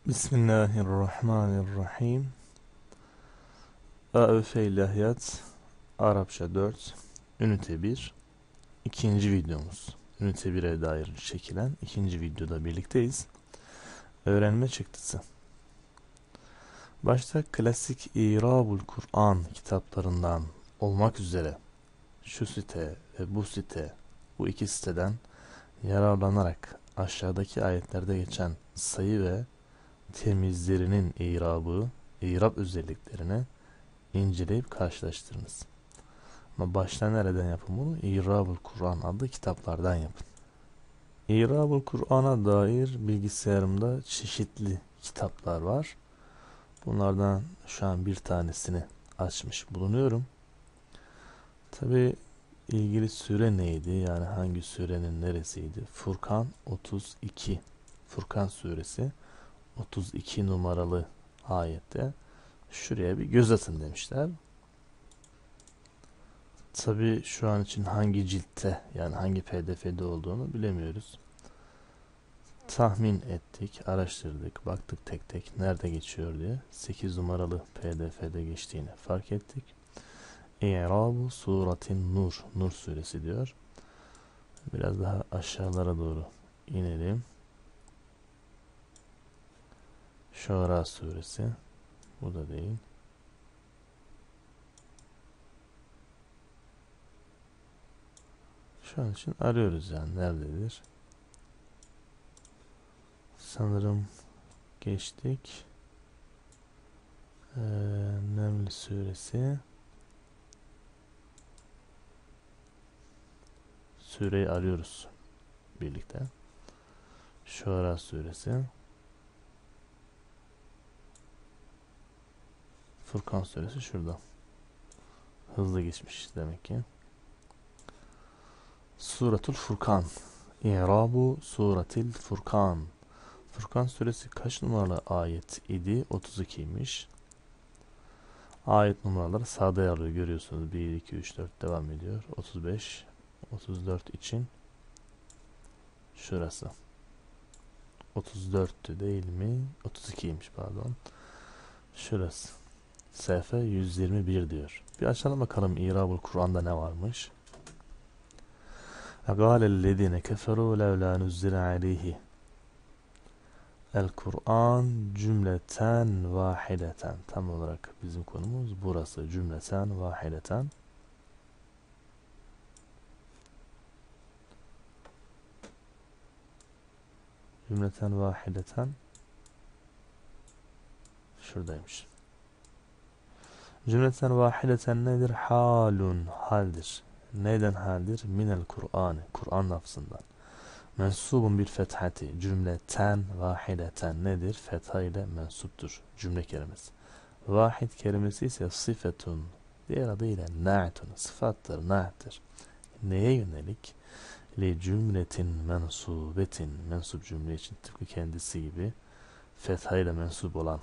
Bismillahirrahmanirrahim. AÖF İlahiyat Arapça 4 Ünite 1 İkinci videomuz. Ünite 1'e dair çekilen ikinci videoda birlikteyiz. Öğrenme çıktısı. Başta klasik İrabul Kur'an kitaplarından olmak üzere şu site ve bu iki siteden yararlanarak aşağıdaki ayetlerde geçen sayı ve temizlerinin irab özelliklerini inceleyip karşılaştırınız. Ama başta nereden yapın bunu? İrabul Kur'an adlı kitaplardan yapın. İrabul Kur'an'a dair bilgisayarımda çeşitli kitaplar var. Bunlardan şu an bir tanesini açmış bulunuyorum. Tabi ilgili süre neydi? Yani hangi sürenin neresiydi? Furkan 32. Furkan suresi 32 numaralı ayette şuraya bir göz atın demişler. Tabi şu an için hangi ciltte, yani hangi pdf'de olduğunu bilemiyoruz. Tahmin ettik, araştırdık, baktık tek tek nerede geçiyor diye. 8 numaralı pdf'de geçtiğini fark ettik. İ'rabu suratin Nur, Nur suresi diyor. Biraz daha aşağılara doğru inelim. Şuara suresi, bu da değil. Şu an için arıyoruz, yani nerededir? Sanırım geçtik. Neml suresi. Sureyi arıyoruz birlikte. Şuara suresi. Furkan suresi şurada. Hızlı geçmiş demek ki. Suratul Furkan. İ'rabu suratil Furkan. Furkan suresi kaç numaralı ayet idi? 32'ymiş. Ayet numaraları sağda yer alıyor, görüyorsunuz. 1, 2, 3, 4 devam ediyor. 35, 34 için şurası. 34'tü değil mi? 32'ymiş pardon. Şurası. Sayfa 121 diyor. Bir açalım bakalım İrabul Kur'an'da ne varmış. قال الذين كفروا لولا نزل عليه El-Kur'an cümleten vahideten. Tam olarak bizim konumuz burası. Cümleten vahideten. Cümleten vahideten. Şuradaymış. Cümleten vahideten nedir? Halun, haldir. Neyden haldir? Minel Kur'an'ı, Kur'an lafzından. Mensubun bir fethati. Cümleten vahideten nedir? Fetha ile mensuptur. Cümle kelimesi. Vahid kelimesi ise sıfetun. Diğer adıyla na'tun. Sıfattır, na'tır. Neye yönelik? Li cümletin mensubetin. Mensup cümle için tıpkı kendisi gibi fetha ile mensup olan.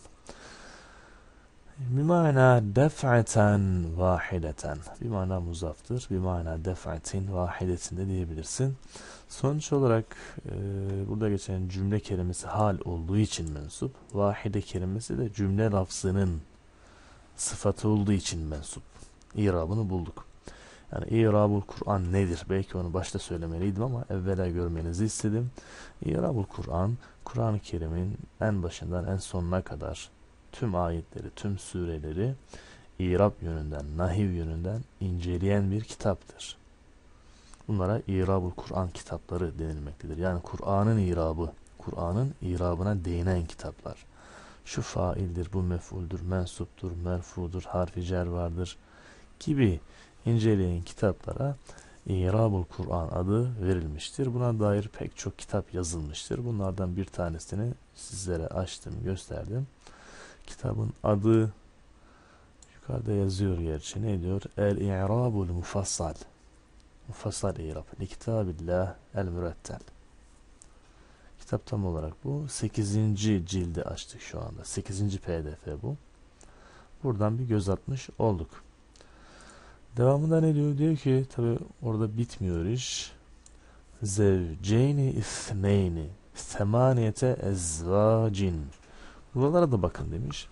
Bimana def'aten vahideten. Bir mana muzaftır. Bir mana def'atin vahidetin de diyebilirsin. Sonuç olarak burada geçen cümle kelimesi hal olduğu için mensup. Vahide kelimesi de cümle lafzının sıfatı olduğu için mensup. İrabını bulduk. Yani İrabul Kur'an nedir? Belki onu başta söylemeliydim ama evvela görmenizi istedim. İrabul Kur'an, Kur'an-ı Kerim'in en başından en sonuna kadar tüm ayetleri, tüm sureleri İrab yönünden, nahiv yönünden inceleyen bir kitaptır. Bunlara İrabul Kur'an kitapları denilmektedir. Yani Kur'an'ın irabı, Kur'an'ın irabına değinen kitaplar. Şu faildir, bu mef'uldür, mensuptur, merfudur, harfi cer vardır gibi inceleyen kitaplara İrabul Kur'an adı verilmiştir. Buna dair pek çok kitap yazılmıştır. Bunlardan bir tanesini sizlere açtım, gösterdim. Kitabın adı yukarıda yazıyor gerçi. Ne diyor? El-İ'rabul Mufassal. Mufassal İrab. Li Kitabillah el-Mürettel. Kitap tam olarak bu. 8. cildi açtık şu anda. 8. pdf bu. Buradan bir göz atmış olduk. Devamında ne diyor? Diyor ki tabi orada bitmiyor iş. Zevceyni ithneyni semaniyete ezvacin. Buralara da bakın demiş.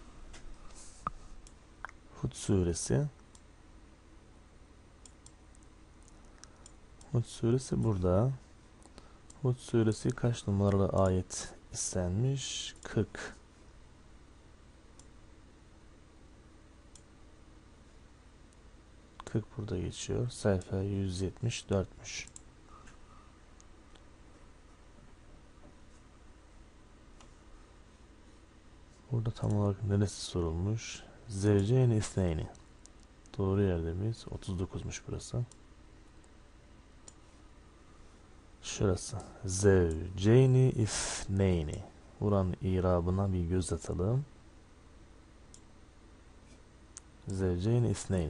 Hud suresi. Hud suresi burada. Hud suresi kaç numaralı ayet istenmiş? 40. 40 burada geçiyor. Sayfa 174'müş. Burada tam olarak neresi sorulmuş? Zevceyni isneyni. Doğru yerde miyiz? 39'muş burası. Şurası. Zevceyni isneyni. Buranın irabına bir göz atalım. Zevceyni isneyni.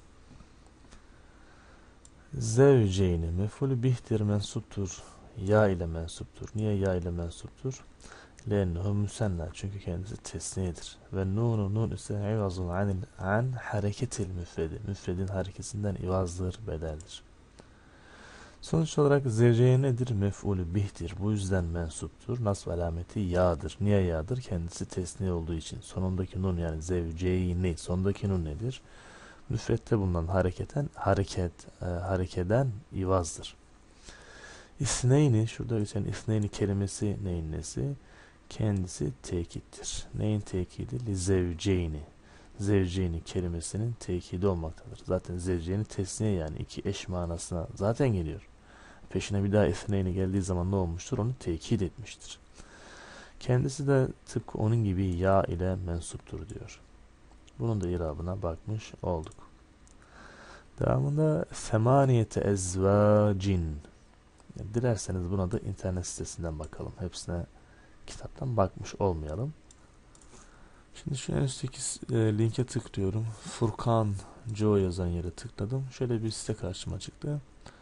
Zevceyni mef'ulü bihtir, mensuptur. Ya ile mensuptur. Niye ya ile mensuptur? Lennehu müsenna. Çünkü kendisi tesniyedir. Ve nun ise ivazun an hareketil müfredi. Müfredin hareketinden ivazdır, bedeldir. Sonuç olarak zevceye nedir? Mef'ulü bihtir. Bu yüzden mensuptur. Nasb alameti ya'dır. Niye ya'dır? Kendisi tesniye olduğu için. Sonundaki nun, yani zevceyni. Sondaki nun nedir? Müfrette bulunan harekeden ivazdır. İsneyni, şurada geçen isneyni kelimesi neyin nesi? Kendisi tekittir. Neyin tekidi? Li zevceyni. Zevceyni kelimesinin tekidi olmaktadır. Zaten zevceyni tesniye, yani iki eş manasına zaten geliyor. Peşine bir daha isneyni geldiği zaman ne olmuştur? Onu tekit etmiştir. Kendisi de tıpkı onun gibi ya ile mensuptur diyor. Bunun da irabına bakmış olduk. Devamında semaniyete ezvacin. Dilerseniz buna da internet sitesinden bakalım. Hepsine kitaptan bakmış olmayalım. Şimdi şu en üstteki linke tıklıyorum. Furkan Joe yazan yere tıkladım. Şöyle bir site karşıma çıktı.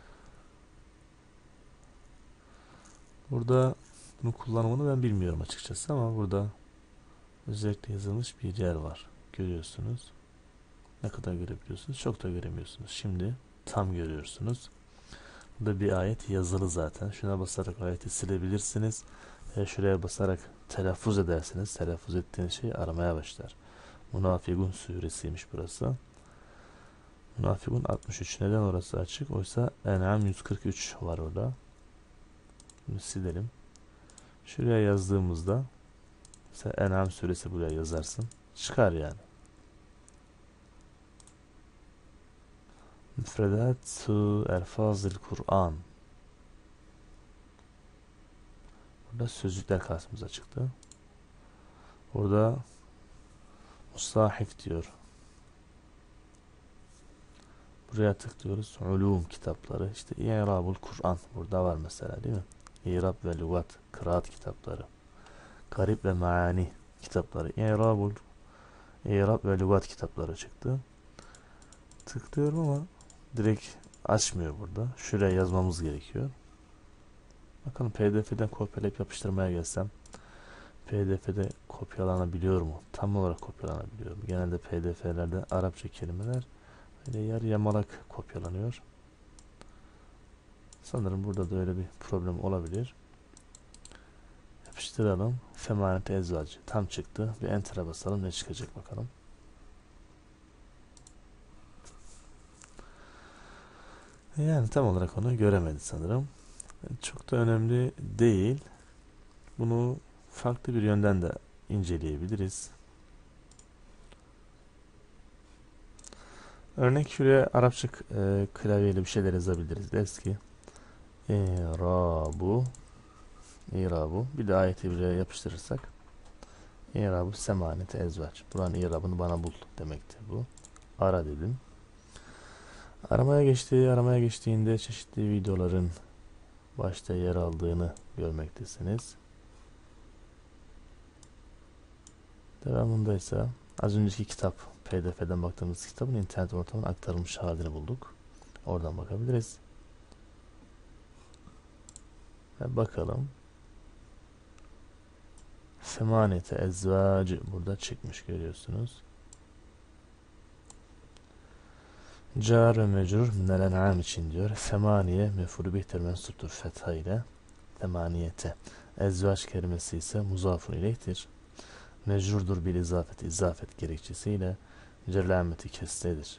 Burada bunu kullanımını ben bilmiyorum açıkçası, ama burada özellikle yazılmış bir yer var. Görüyorsunuz. Ne kadar görebiliyorsunuz? Çok da göremiyorsunuz. Şimdi tam görüyorsunuz. Burada bir ayet yazılı zaten. Şuna basarak ayeti silebilirsiniz. Şuraya basarak telaffuz edersiniz. Telaffuz ettiğiniz şey aramaya başlar. Münafikun suresiymiş burası. Münafikun 63. Neden orası açık? Oysa En'am 143 var orada. Bunu silelim. Şuraya yazdığımızda mesela En'am suresi buraya yazarsın. Çıkar yani. Müfredatü elfazil Kur'an. Burada sözcükler karşımıza çıktı. Burada musahif diyor. Buraya tıklıyoruz. Ulum kitapları. İşte İ'rabul Kur'an. Burada var mesela, değil mi? İ'rab ve lügat. Kıraat kitapları. Garip ve maani kitapları. İ'rab ve lügat kitapları çıktı. Tıklıyorum ama direkt açmıyor burada. Şuraya yazmamız gerekiyor. Bakalım PDF'den kopyalayıp yapıştırmaya gelsem PDF'de kopyalanabiliyor mu? Tam olarak kopyalanabiliyor mu? Genelde PDF'lerde Arapça kelimeler böyle yarı yamalak kopyalanıyor. Sanırım burada da öyle bir problem olabilir. Yapıştıralım. Femanet ezvacı. Tam çıktı. Bir enter'a basalım. Ne çıkacak bakalım. Yani tam olarak onu göremedi sanırım. Çok da önemli değil. Bunu farklı bir yönden de inceleyebiliriz. Örnek şuraya Arapça klavyeyle bir şeyler yazabiliriz. Deriz ki İ'rabu bir de ayeti buraya yapıştırırsak İ'rabu semanete ezvaç. Buranın i'rabını bana bul demektir bu. Ara dedim. Aramaya geçtiğinde çeşitli videoların başta yer aldığını görmektesiniz. Devamında ise az önceki kitap, PDF'den baktığımız kitabın internet ortamına aktarılmış halini bulduk. Oradan bakabiliriz. Ve bakalım. Semanete ezvacı burada çıkmış, görüyorsunuz. Car ve mecrur minel en'am için diyor. Semaniye mef'ulü bihtir mensuptur fetha ile. Semaniyete. Ezvaç kelimesi ise muzafun ileyhtir. mecrurdur bil izafeti, izafet gerekçesiyle cerlameti kesredir.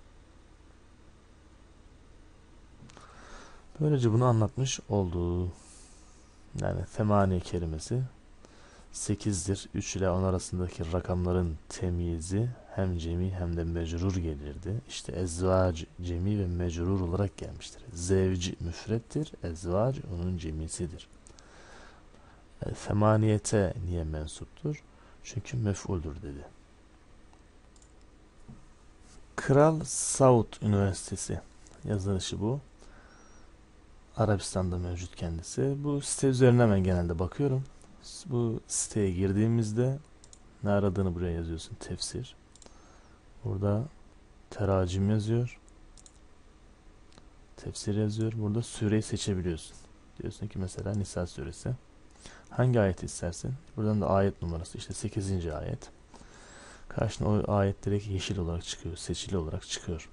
Böylece bunu anlatmış olduğu, yani femani kelimesi 8'dir. 3 ile 10 arasındaki rakamların temyizi hem cemi hem de mecrur gelirdi. İşte ezvac cemi ve mecrur olarak gelmiştir. Zevci müfrettir, ezvac onun cemisidir. Femaniyete niye mensuptur? Çünkü mef'uldur dedi. Kral Saud Üniversitesi yazılışı bu. Arabistan'da mevcut kendisi. Bu site üzerine ben genelde bakıyorum. Bu siteye girdiğimizde ne aradığını buraya yazıyorsun. Tefsir. Burada teracim yazıyor. Tefsir yazıyor. Burada sureyi seçebiliyorsun. Diyorsun ki mesela Nisa suresi. Hangi ayeti istersin? Buradan da ayet numarası. İşte 8. ayet. Karşına o ayet direkt yeşil olarak çıkıyor. Seçili olarak çıkıyor.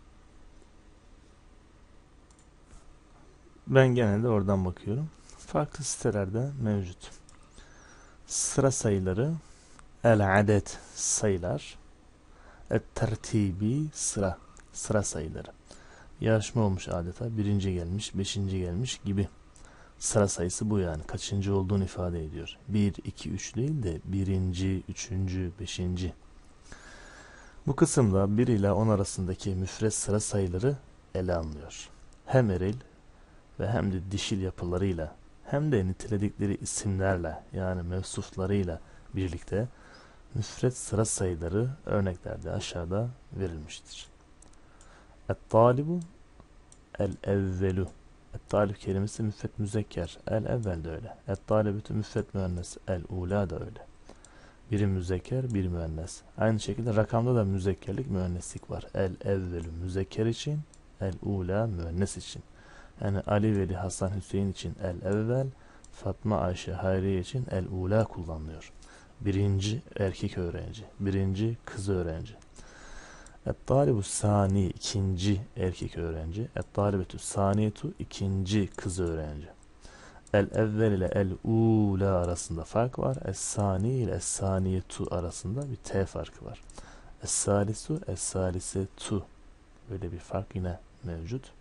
Ben genelde oradan bakıyorum. Farklı sitelerde mevcut. Sıra sayıları, el-adet sayılar, et-tertibi sıra sayıları. Yarışma olmuş adeta. Birinci gelmiş, beşinci gelmiş gibi. Sıra sayısı bu yani. Kaçıncı olduğunu ifade ediyor. 1, 2, 3 değil de birinci, üçüncü, beşinci. Bu kısımda 1 ile 10 arasındaki müfret sıra sayıları ele alınıyor. Hem eril ve hem de dişil yapılarıyla hem de niteledikleri isimlerle yani mevsuflarıyla birlikte müfret sıra sayıları örneklerde aşağıda verilmiştir. Et-talibu el-evvelu. Et-talib kelimesi müfret müzekker. El-evvel de öyle. Et-talibütü müfret müennes. El-ula da öyle. Biri müzekker, biri müennes. Aynı şekilde rakamda da müzekkerlik, müenneslik var. El-evvelü müzekker için, el-ula müennes için. Yani Ali, Veli, Hasan, Hüseyin için el-evvel, Fatma, Ayşe, Hayriye için el-ula kullanılıyor. Birinci erkek öğrenci, birinci kız öğrenci. Et-talibu sani, ikinci erkek öğrenci. Et-talibetü saniyetu, ikinci kız öğrenci. El-evvel ile el-ula arasında fark var. Es-sani ile es-saniyetu arasında bir T farkı var. Es-salisu, es-salisetu. Böyle bir fark yine mevcut.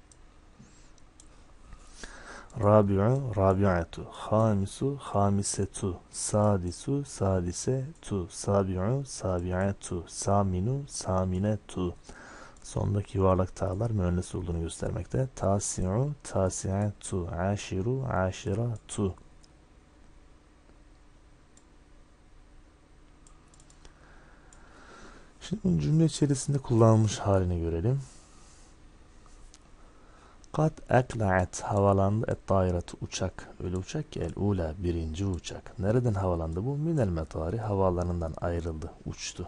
Rabi'u, rabi'atu. Hamisu, hamisetu. Sadisu, sadisetu. Sabi'u, sabi'atu. Saminu, saminetu. Sondaki yuvarlak ta'lar müennes olduğunu göstermekte. Tasi'u, tasi'atu. Aşiru, aşiratu. Şimdi bunu cümle içerisinde kullanılmış halini görelim. Kad ekla'at havalandı et dairatu uçak. Öyle uçak ki el-ula birinci uçak. Nereden havalandı bu? Minel metari havalarından ayrıldı, uçtu.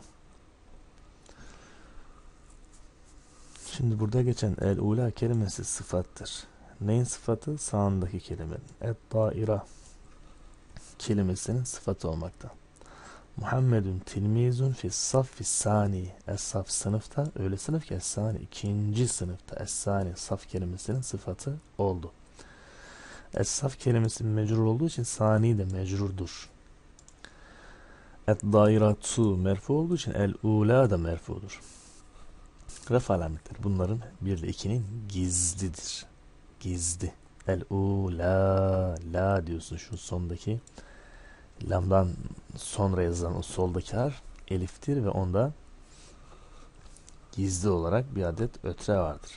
Şimdi burada geçen el-ula kelimesi sıfattır. Neyin sıfatı? Sağındaki kelimenin. Et-daira kelimesinin sıfatı olmakta. Muhammedun tilmizun fi saffi sani. Es-saf sınıfta, öyle sınıf ki es-sani ikinci sınıfta. Es-sani saf kelimesinin sıfatı oldu. Es-saf kelimesi mecrur olduğu için sani de mecrurdur. Et-dairatu merfu olduğu için el-ula da merfudur. Ref alametleri bunların 1 ile 2'nin gizlidir. Gizli. El-ula la diyorsun şu sondaki lamdan sonra yazılan o soldaki harf eliftir ve onda gizli olarak bir adet ötre vardır.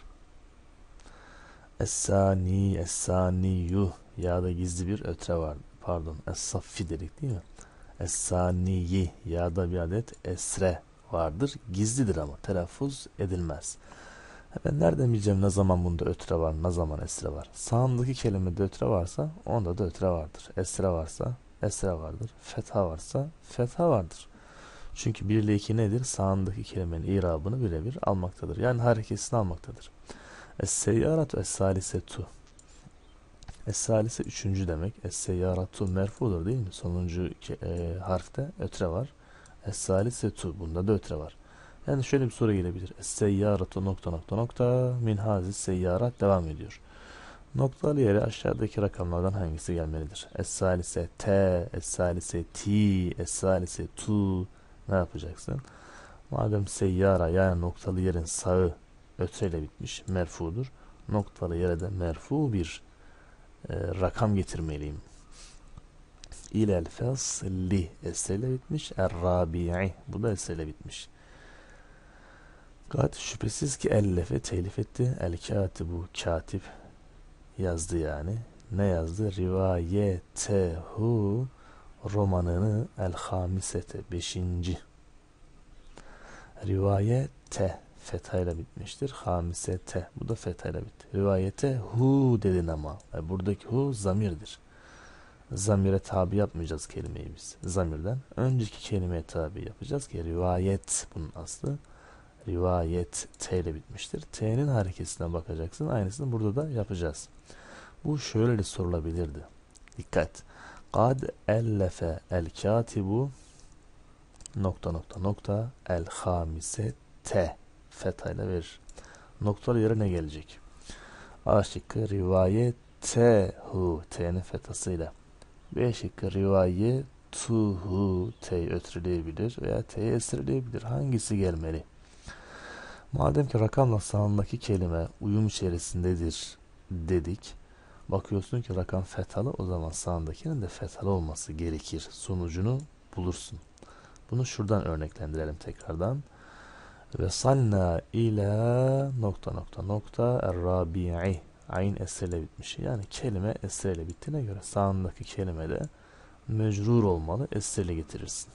Es-sani, es-saniyyu ya da gizli bir ötre var. Pardon, es-saffi dedik değil mi? Es-saniyi ya da bir adet esre vardır. Gizlidir ama telaffuz edilmez. Ben nereden bileceğim ne zaman bunda ötre var, ne zaman esre var? Sağındaki kelimede ötre varsa onda da ötre vardır. Esre varsa esre vardır. Fetha varsa fetha vardır. Çünkü 1 ile 2 nedir? Sağındaki kelimenin irabını birebir almaktadır. Yani harekesini almaktadır. Es-seyyaratu es-salisetu. Es-salise üçüncü demek. Es-seyyaratu merfudur değil mi? Sonuncu harfte ötre var. Es-salisetu bunda da ötre var. Yani şöyle bir soru gelebilir. Es-seyyaratu nokta nokta nokta min hazis seyyarat devam ediyor. Noktalı yere aşağıdaki rakamlardan hangisi gelmelidir? Es-salise te, es-salise ti, es-salise tu. Ne yapacaksın? Madem seyyara yani noktalı yerin sağı ötreyle bitmiş, merfudur. Noktalı yere de merfu bir rakam getirmeliyim. İlel fasli esreyle bitmiş. Er-rabi'i bu da esreyle bitmiş. Gayet şüphesiz ki ellefe telif etti. El katibu katip yazdı yani. Ne yazdı? Rivayetehu romanını el hamisete 5. Rivayete fethayla bitmiştir. Hamisete bu da fethayla bitti. Rivayete hu dedin ama. Buradaki hu zamirdir. Zamire tabi yapmayacağız kelimeyi biz. Zamirden önceki kelimeye tabi yapacağız ki rivayet bunun aslı. Rivayet T ile bitmiştir. T'nin hareketine bakacaksın. Aynısını burada da yapacağız. Bu şöyle de sorulabilirdi. Dikkat. Kad ellefe el katibu nokta nokta nokta el hamise T fethayla verir. Noktalı yere ne gelecek? A şıkkı rivayetehu T'nin fethasıyla. B şıkkı rivayetuhu T'yi ötreleyebilir veya T'yi esreleyebilir. Hangisi gelmeli? Madem ki rakamla sağındaki kelime uyum içerisindedir dedik. Bakıyorsun ki rakam fethalı, o zaman sağındakinin de fethalı olması gerekir. Sonucunu bulursun. Bunu şuradan örneklendirelim tekrardan. Ve salna ila nokta nokta nokta er-rabi'i ayn esreyle bitmiş. Yani kelime esreyle bittiğine göre sağındaki kelime de mecrur olmalı. Esreyle getirirsin.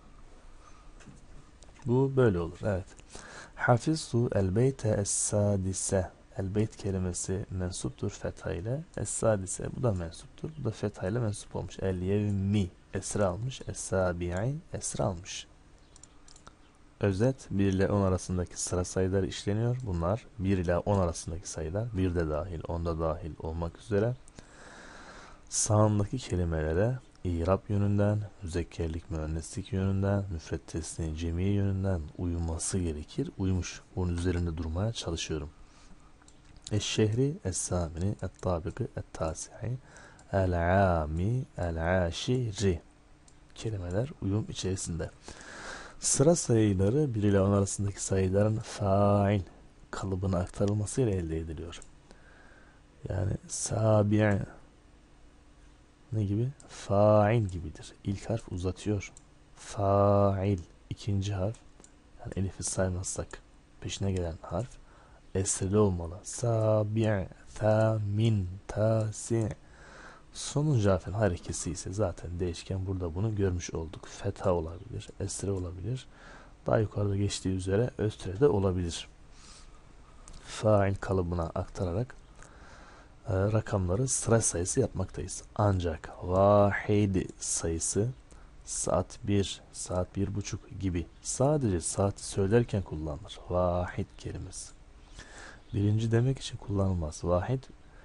Bu böyle olur. Evet. Hafiztu el beyte es-sadise. El beyt kelimesi mensuptur fetha ile. Es-sadise bu da mensuptur. Bu da fetha ile mensup olmuş. El yevmi esra almış. Es-sabi'i esra almış. Özet 1 ile 10 arasındaki sıra sayıları işleniyor. Bunlar 1 ile 10 arasındaki sayılar 1 de dahil 10 da dahil olmak üzere sağındaki kelimelere İrab yönünden, müzekkerlik müenneslik yönünden, müfret tesniye cemiye yönünden uyuması gerekir. Uymuş. Bunun üzerinde durmaya çalışıyorum. Eşşehri, es-samini, et-tabiki, et-tasi'i, el-ami, el-aşiri. Kelimeler uyum içerisinde. Sıra sayıları 1 ile 10 arasındaki sayıların fail kalıbına aktarılmasıyla elde ediliyor. Yani sabi' ne gibi? Fa'il gibidir. İlk harf uzatıyor. Fa'il. İkinci harf. Yani elifi saymazsak peşine gelen harf esreli olmalı. Sabi', thamin, tasi'. Sonuncu harfin harekesi ise zaten değişken. Burada bunu görmüş olduk. Fetha olabilir. Esre olabilir. Daha yukarıda geçtiği üzere östre de olabilir. Fa'il kalıbına aktararak rakamları sıra sayısı yapmaktayız. Ancak vahid sayısı saat 1, saat 1.30 gibi sadece saat söylerken kullanılır. Vahid kelimesi. Birinci demek için kullanılmaz. Vahid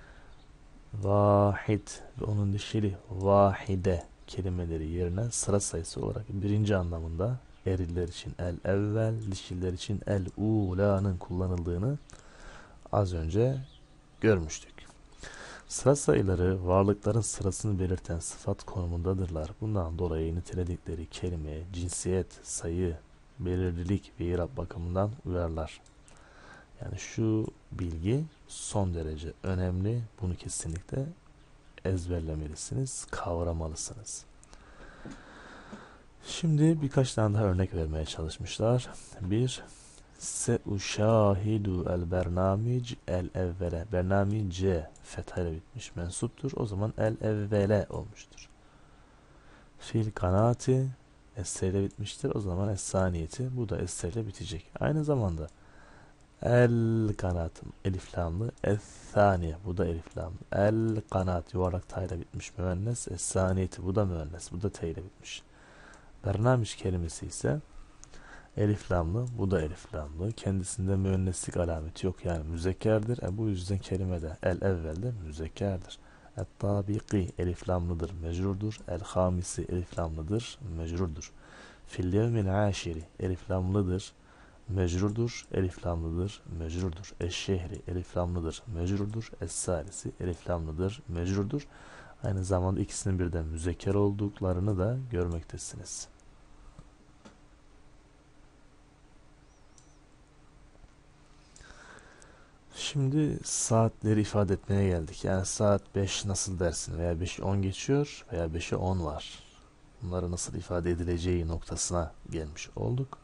ve onun dişili vahide kelimeleri yerine sıra sayısı olarak birinci anlamında eriller için el evvel, dişiler için el ula'nın kullanıldığını az önce görmüştük. Sıra sayıları varlıkların sırasını belirten sıfat konumundadırlar. Bundan dolayı niteledikleri kelime, cinsiyet, sayı, belirlilik ve irab bakımından uyarlar. Yani şu bilgi son derece önemli. Bunu kesinlikle ezberlemelisiniz, kavramalısınız. Şimdi birkaç tane daha örnek vermeye çalışmışlar. Bir, seuşahidu el bernamic el evvele. Bernamice fethayla bitmiş mensuptur. O zaman el evvele olmuştur. Fil kanati esseyle bitmiştir. O zaman es-saniyeti bu da esseyle bitecek. Aynı zamanda el kanatım eliflamlı, es-saniye bu da eliflamlı. El kanat yuvarlak tayla bitmiş müennes, es-saniyeti bu da müennes, bu da teyle bitmiş. Bernamic kelimesi ise elif lamlı, bu da elif lamlı. Kendisinde müenneslik alameti yok yani müzekkerdir. Bu yüzden kelimede el evvelde müzekkerdir. Et-tabiki elif lamlıdır, mecrurdur. El-hamisi elif lamlıdır, mecrurdur. Fil yevmil aşiri elif lamlıdır, mecrurdur, elif lamlıdır, mecrurdur. Eşşehri elif lamlıdır, mecrurdur. Es-salisi elif lamlıdır, mecrurdur. Aynı zamanda ikisinin birden müzekker olduklarını da görmektesiniz. Şimdi saatleri ifade etmeye geldik. Yani saat 5 nasıl dersin, veya 5'i 10 geçiyor veya 5'e 10 var. Bunları nasıl ifade edileceği noktasına gelmiş olduk.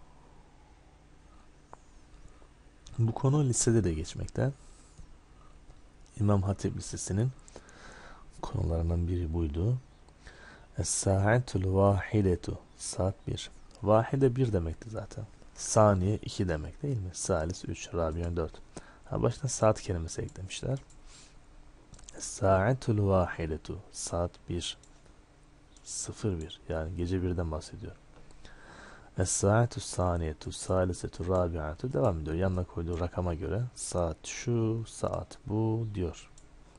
Bu konu lisede de geçmekte. İmam Hatip Lisesi'nin konularından biri buydu. Es-sa'atul vahidetu. Saat 1. Vahide 1 demekti zaten. Saniye 2 demek değil mi? Salis 3, Rabi'a 4. Başına saat kelimesi eklemişler. Es-sa'atul vahidetu. Saat 1. 01. Yani gece 1'den bahsediyor. Es-sa'atu saniyetu, salisetu, rabi'atu devam ediyor. Yanına koyduğu rakama göre saat şu, saat bu diyor.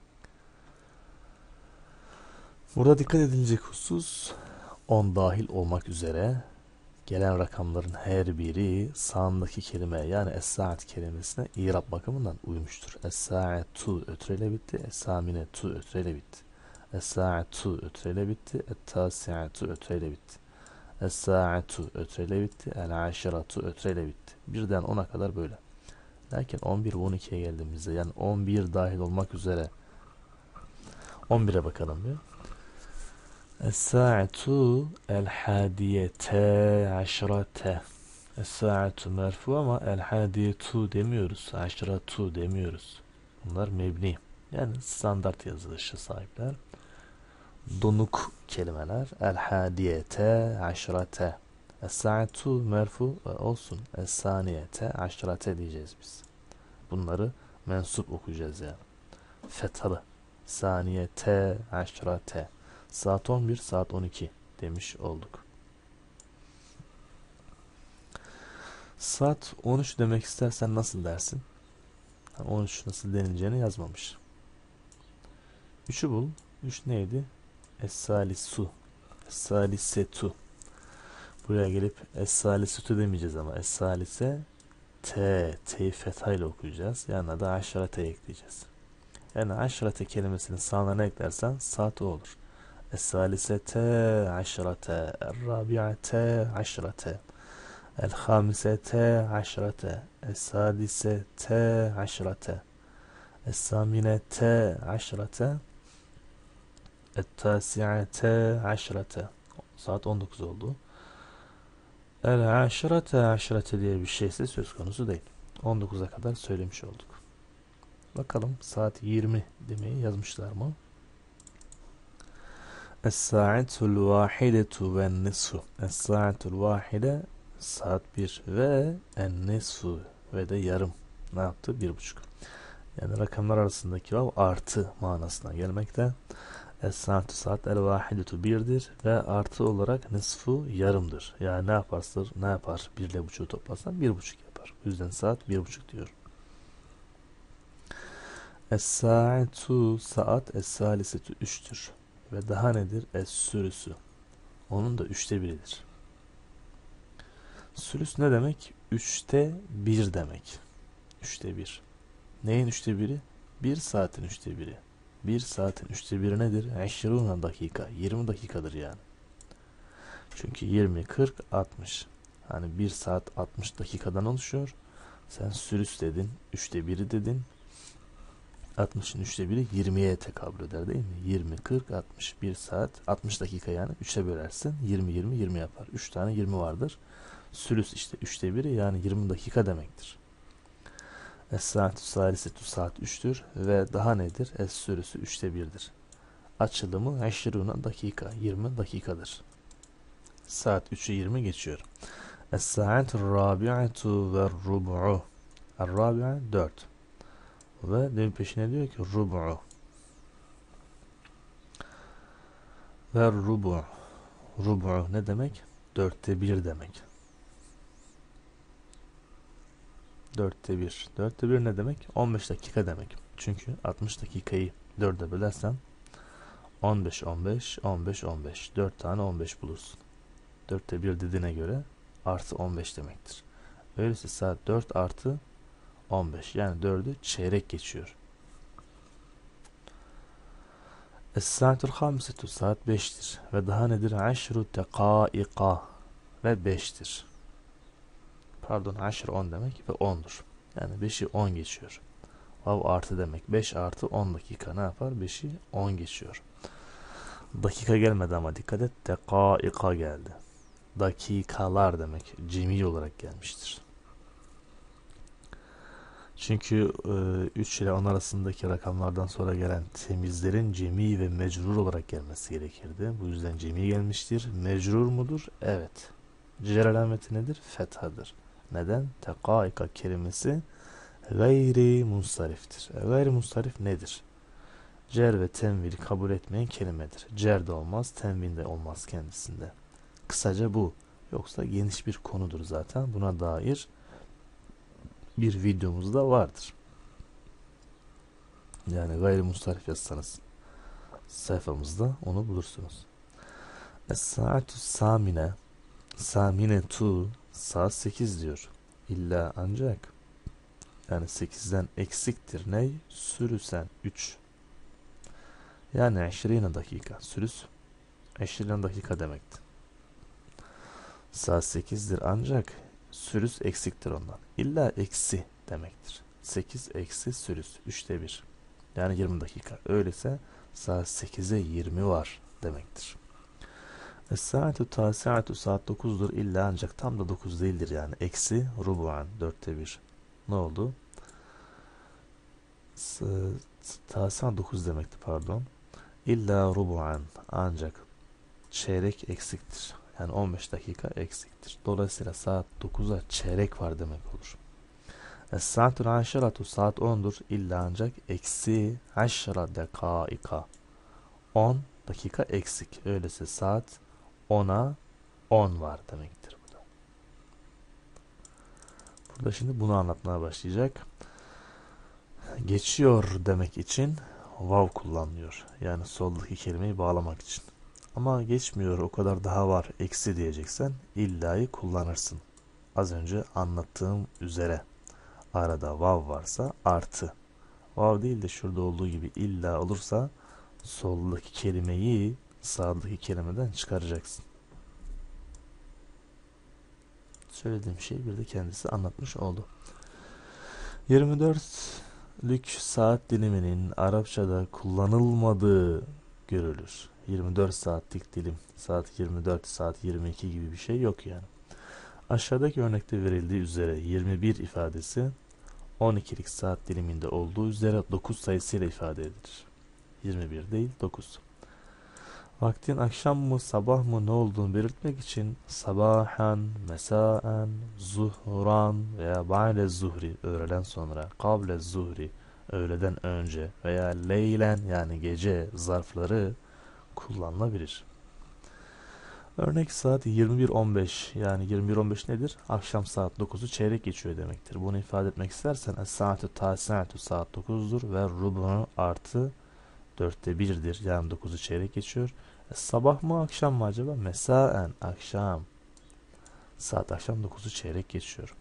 Burada dikkat edilecek husus 10 dahil olmak üzere gelen rakamların her biri sağındaki kelime, yani es-saat kelimesine İrab bakımından uymuştur. Es-saatu ötreyle bitti. Es-saminetu ötreyle bitti. Es-saatu ötreyle bitti. Et-tasiatu ötreyle bitti. Es-saatu ötreyle bitti. El-aşiratu ötreyle bitti. Birden 10'a kadar böyle. Lakin 11 ve 12'ye geldiğimizde, yani 11 dahil olmak üzere 11'e bakalım bir. Es-sa'atu el-hadiyete aşrate. Es-sa'atu merfu ama el-hadiyetu demiyoruz. Aşratu demiyoruz. Bunlar mebni. Yani standart yazılışa sahipler. Donuk kelimeler. El-hadiyete aşrate. Es-sa'atu merfu olsun. Es-saniyete aşrate diyeceğiz biz. Bunları mensup okuyacağız yani. Fethalı. Saniyete aşrate. Saat 11, saat 12 demiş olduk. Saat 13 demek istersen nasıl dersin? 13 nasıl denileceğini yazmamış. 3'ü bul. 3 neydi? Es-salisu. Es-salisetu. Buraya gelip es-salisetu demeyeceğiz ama es-salise t'yi fethayla okuyacağız. Yanına da aşrate ekleyeceğiz. Yani aşrate kelimesinin sağına ne eklersen saat o olur. Es-salisete aşrate, el-rabi'ate aşrate, el-hamisete aşrate, es-sadisete aşrate, es-saminete aşrate, et-tasi'ate aşrate. Saat 19 oldu. El-aşrate aşrate diye bir şeyse söz konusu değil. 19'a kadar söylemiş olduk. Bakalım saat 20 demeyi yazmışlar mı? Es-sa'atul vahidetu ve nisfu. Es-sa'atul vahide saat 1 ve en-nisfu ve de yarım. Ne yaptı? 1,5. Yani rakamlar arasındaki vav artı manasına gelmekte. Es-sa'atu saat el-vahidetu 1'dir ve artı olarak nisfu yarımdır. Yani ne yaparsın? Ne yapar? 1 ile 1,5'u toplasan 1,5 yapar. O yüzden saat 1,5 diyor. Es-sa'atu saat es-salisetu 3'tür. Ve daha nedir? Es-sürüsü. Onun da 1/3'idir. Sülüs ne demek? 1/3 demek. 1/3. Neyin 1/3'i? 1 saatin 1/3. 1 saatin 1/3 nedir? 20 dakika. 20 dakikadır yani. Çünkü 20, 40, 60. Hani 1 saat 60 dakikadan oluşuyor. Sen sülüs dedin, 1/3 dedin. 60'ın 1/3 20'ye tekabül eder değil mi? 20, 40, 60. 1 saat 60 dakika yani 3'e bölersin. 20, 20, 20 yapar. 3 tane 20 vardır. Sülüs işte 1/3 yani 20 dakika demektir. Es-saatü salisetu saat 3'tür ve daha nedir? Es-sülüsü 1/3'dir. Açılımı 20 dakika. 20 dakikadır. Saat 3'ü 20 geçiyor. Es-saatü rabi'atu ve rub'u. Er-rabi'a 4. Ve demin peşine diyor ki rub'u. Ve rub'u. Rub'u ne demek? 1/4 demek. 1/4. 1/4 ne demek? 15 dakika demek. Çünkü 60 dakikayı 4'e bölersen 15, 15, 15, 15. 4 tane 15 bulursun. 1/4 dediğine göre artı 15 demektir. Öyleyse saat 4 artı 15. Yani 4'ü çeyrek geçiyor. Es-saatul hamisetu, saat 5'tir. Ve daha nedir? Aşru tekâika ve 5'tir. Pardon, aşr 10 demek ve 10'dur. Yani 5'i 10 geçiyor. Vav artı demek. 5 artı 10 dakika ne yapar? 5'i 10 geçiyor. Dakika gelmedi ama dikkat et. Tekâika geldi. Dakikalar demek. Cemi olarak gelmiştir. Çünkü 3 ile 10 arasındaki rakamlardan sonra gelen temizlerin cemi ve mecrur olarak gelmesi gerekirdi. Bu yüzden cemi gelmiştir. Mecrur mudur? Evet. Cer alameti nedir? Fethadır. Neden? Tekaika kelimesi gayri munsariftir. Gayri munsarif nedir? Cer ve tenvini kabul etmeyen kelimedir. Cer de olmaz, tenvin de olmaz kendisinde. Kısaca bu. Yoksa geniş bir konudur zaten. Buna dair bir videomuz da vardır. Yani gayrimustarif yazsanız sayfamızda onu bulursunuz. Es-saatu samine, samine tu, saat 8 diyor. İlla ancak, yani 8'den eksiktir ney? Sürüsen 3. Yani 20 dakika. Sürüs 20 dakika demekti. Saat 8'dir ancak sürüs eksiktir ondan. İlla eksi demektir. 8 eksi sürüs 3'te 1. Yani 20 dakika. Öyleyse saat 8'e 20 var demektir. Es-saatu tasiatu, saat 9'dur illa ancak tam da 9 değildir yani. Eksi rubu'an 4'te 1. Ne oldu? Tasiat 9 demekti pardon. İlla rubu'an, ancak çeyrek eksiktir. Yani 15 dakika eksiktir. Dolayısıyla saat 9'a çeyrek var demek olur. Es-saatul aşiratu, saat 10'dur illa ancak eksi aşra dekaika, 10 dakika eksik. Öyleyse saat 10'a 10 var demektir bu da. Burada şimdi bunu anlatmaya başlayacak. Geçiyor demek için vav kullanılıyor. Yani soldaki kelimeyi bağlamak için. Ama geçmiyor, o kadar daha var, eksi diyeceksen illa'yı kullanırsın. Az önce anlattığım üzere arada vav varsa artı. Vav değil de şurada olduğu gibi illa olursa soldaki kelimeyi sağdaki kelimeden çıkaracaksın. Söylediğim şey bir de kendisi anlatmış oldu. 24'lük saat diliminin Arapçada kullanılmadığı görülür. 24 saatlik dilim, saat 24, saat 22 gibi bir şey yok yani. Aşağıdaki örnekte verildiği üzere 21 ifadesi 12'lik saat diliminde olduğu üzere 9 sayısıyla ifade edilir. 21 değil 9. Vaktin akşam mı sabah mı ne olduğunu belirtmek için sabahan, mesaen, zuhran veya ba'de zuhri, öğleden sonra, kable zuhri, öğleden önce veya leylen, yani gece zarfları kullanılabilir. Örnek saat 21.15, yani 21.15 nedir? Akşam saat 9'u çeyrek geçiyor demektir. Bunu ifade etmek istersen es-saatu tasiatu, saat 9'dur ve rubu artı 4'te 1'dir. Yani 9'u çeyrek geçiyor. Sabah mı akşam mı acaba? Mesaen, akşam. Saat akşam 9'u çeyrek geçiyor.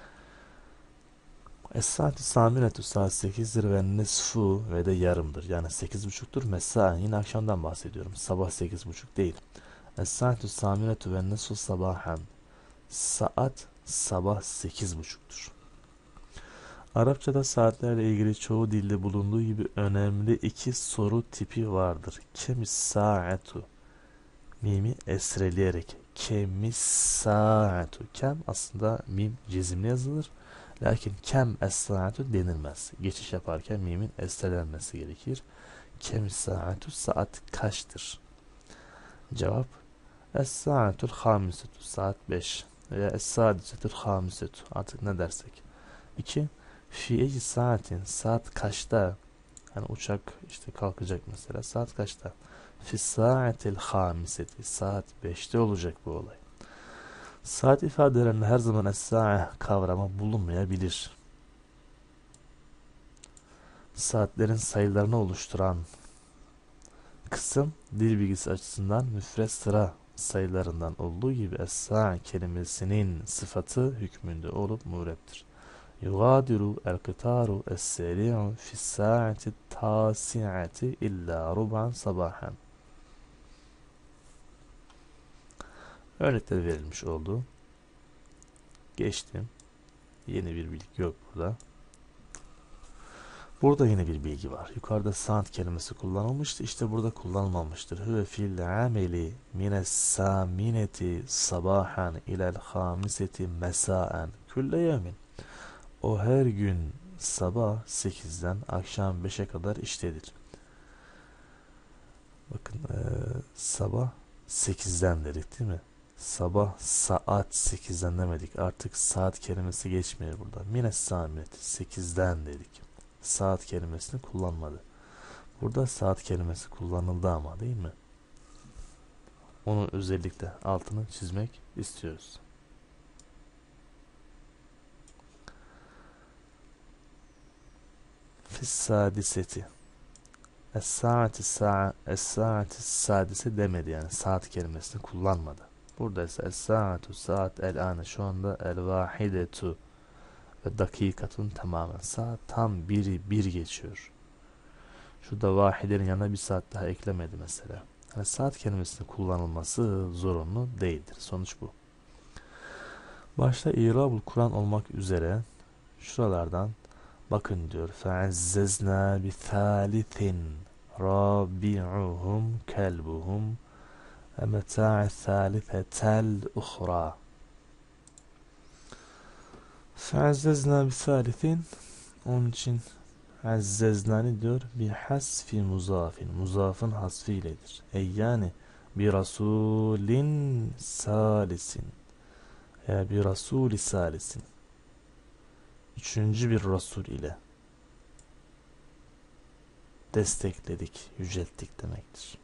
Es-saatu saminetu, saat 8'dir ve nisfu ve de yarımdır. Yani 8.30'dur. Mesaen, yine akşamdan bahsediyorum. Sabah 8.30 değil. Es-saatu saminetu ve nisfu sabahan. Saat sabah 8.30'dur. Arapçada saatlerle ilgili çoğu dilde bulunduğu gibi önemli iki soru tipi vardır. Kemis saatu, mimi esreleyerek kemis saatu. Kem aslında mim cezimli yazılır. Lakin kem es saatu denilmez. Geçiş yaparken mimin esrelenmesi gerekir. Kemis saatu, saat kaçtır? Cevap es saatul hamisetu, saat 5 veya es sadisetul hamisetu, artık ne dersek. 2. Fi eci saatin, saat kaçta? Hani uçak işte kalkacak mesela, saat kaçta? Fi saatil hamiseti, saat 5'te olacak bu olay. Saat ifadelerinde her zaman es-sa'a kavramı bulunmayabilir. Saatlerin sayılarını oluşturan kısım dil bilgisi açısından müfret sıra sayılarından olduğu gibi es-sa'a kelimesinin sıfatı hükmünde olup muğreptir. Yugadiru el-kıtaru es-seri'u fi's-sa'ati tasi'ati illa rub'an sabahan. Örnekler verilmiş oldu. Geçtim. Yeni bir bilgi yok burada. Burada yine bir bilgi var. Yukarıda saat kelimesi kullanılmıştı. İşte burada kullanılmamıştır. Huve fil ameli mines samineti sabahan ilel hamiseti mesaen külle yevmin. O her gün sabah 8'den akşam 5'e kadar iştedir. Bakın sabah 8'den dedik değil mi? Sabah saat 8'den demedik. Artık saat kelimesi geçmiyor burada. Mines samineti 8'den dedik. Saat kelimesini kullanmadı. Burada saat kelimesi kullanıldı ama değil mi? Onu özellikle altını çizmek istiyoruz. Fissadiseti. Es-saati sadise demedi yani saat kelimesini kullanmadı. Burada ise es-saatu saat el-ane şu anda el-vahidetu ve dakikatun tamamen saat tam bir geçiyor. Şurada vahidenin yanına bir saat daha eklemedi mesela. Yani saat kelimesinin kullanılması zorunlu değildir. Sonuç bu. Başta İrabul Kur'an olmak üzere şuralardan bakın diyor. فَعَزَّزْنَا بِثَالِثٍ رَابِعُهُمْ كَلْبُهُمْ وَمَتَاعَ الثَّالِثَةَ الْأُخْرَى. فَعَزَّزْنَا بِثَالِثٍ onun için azzeznani diyor bir hasfi muzafin. Muzafın hasfi iledir. Yani bir rasulin salisin. Ya bir rasuli salisin. Üçüncü bir rasul ile destekledik, yücelttik demektir.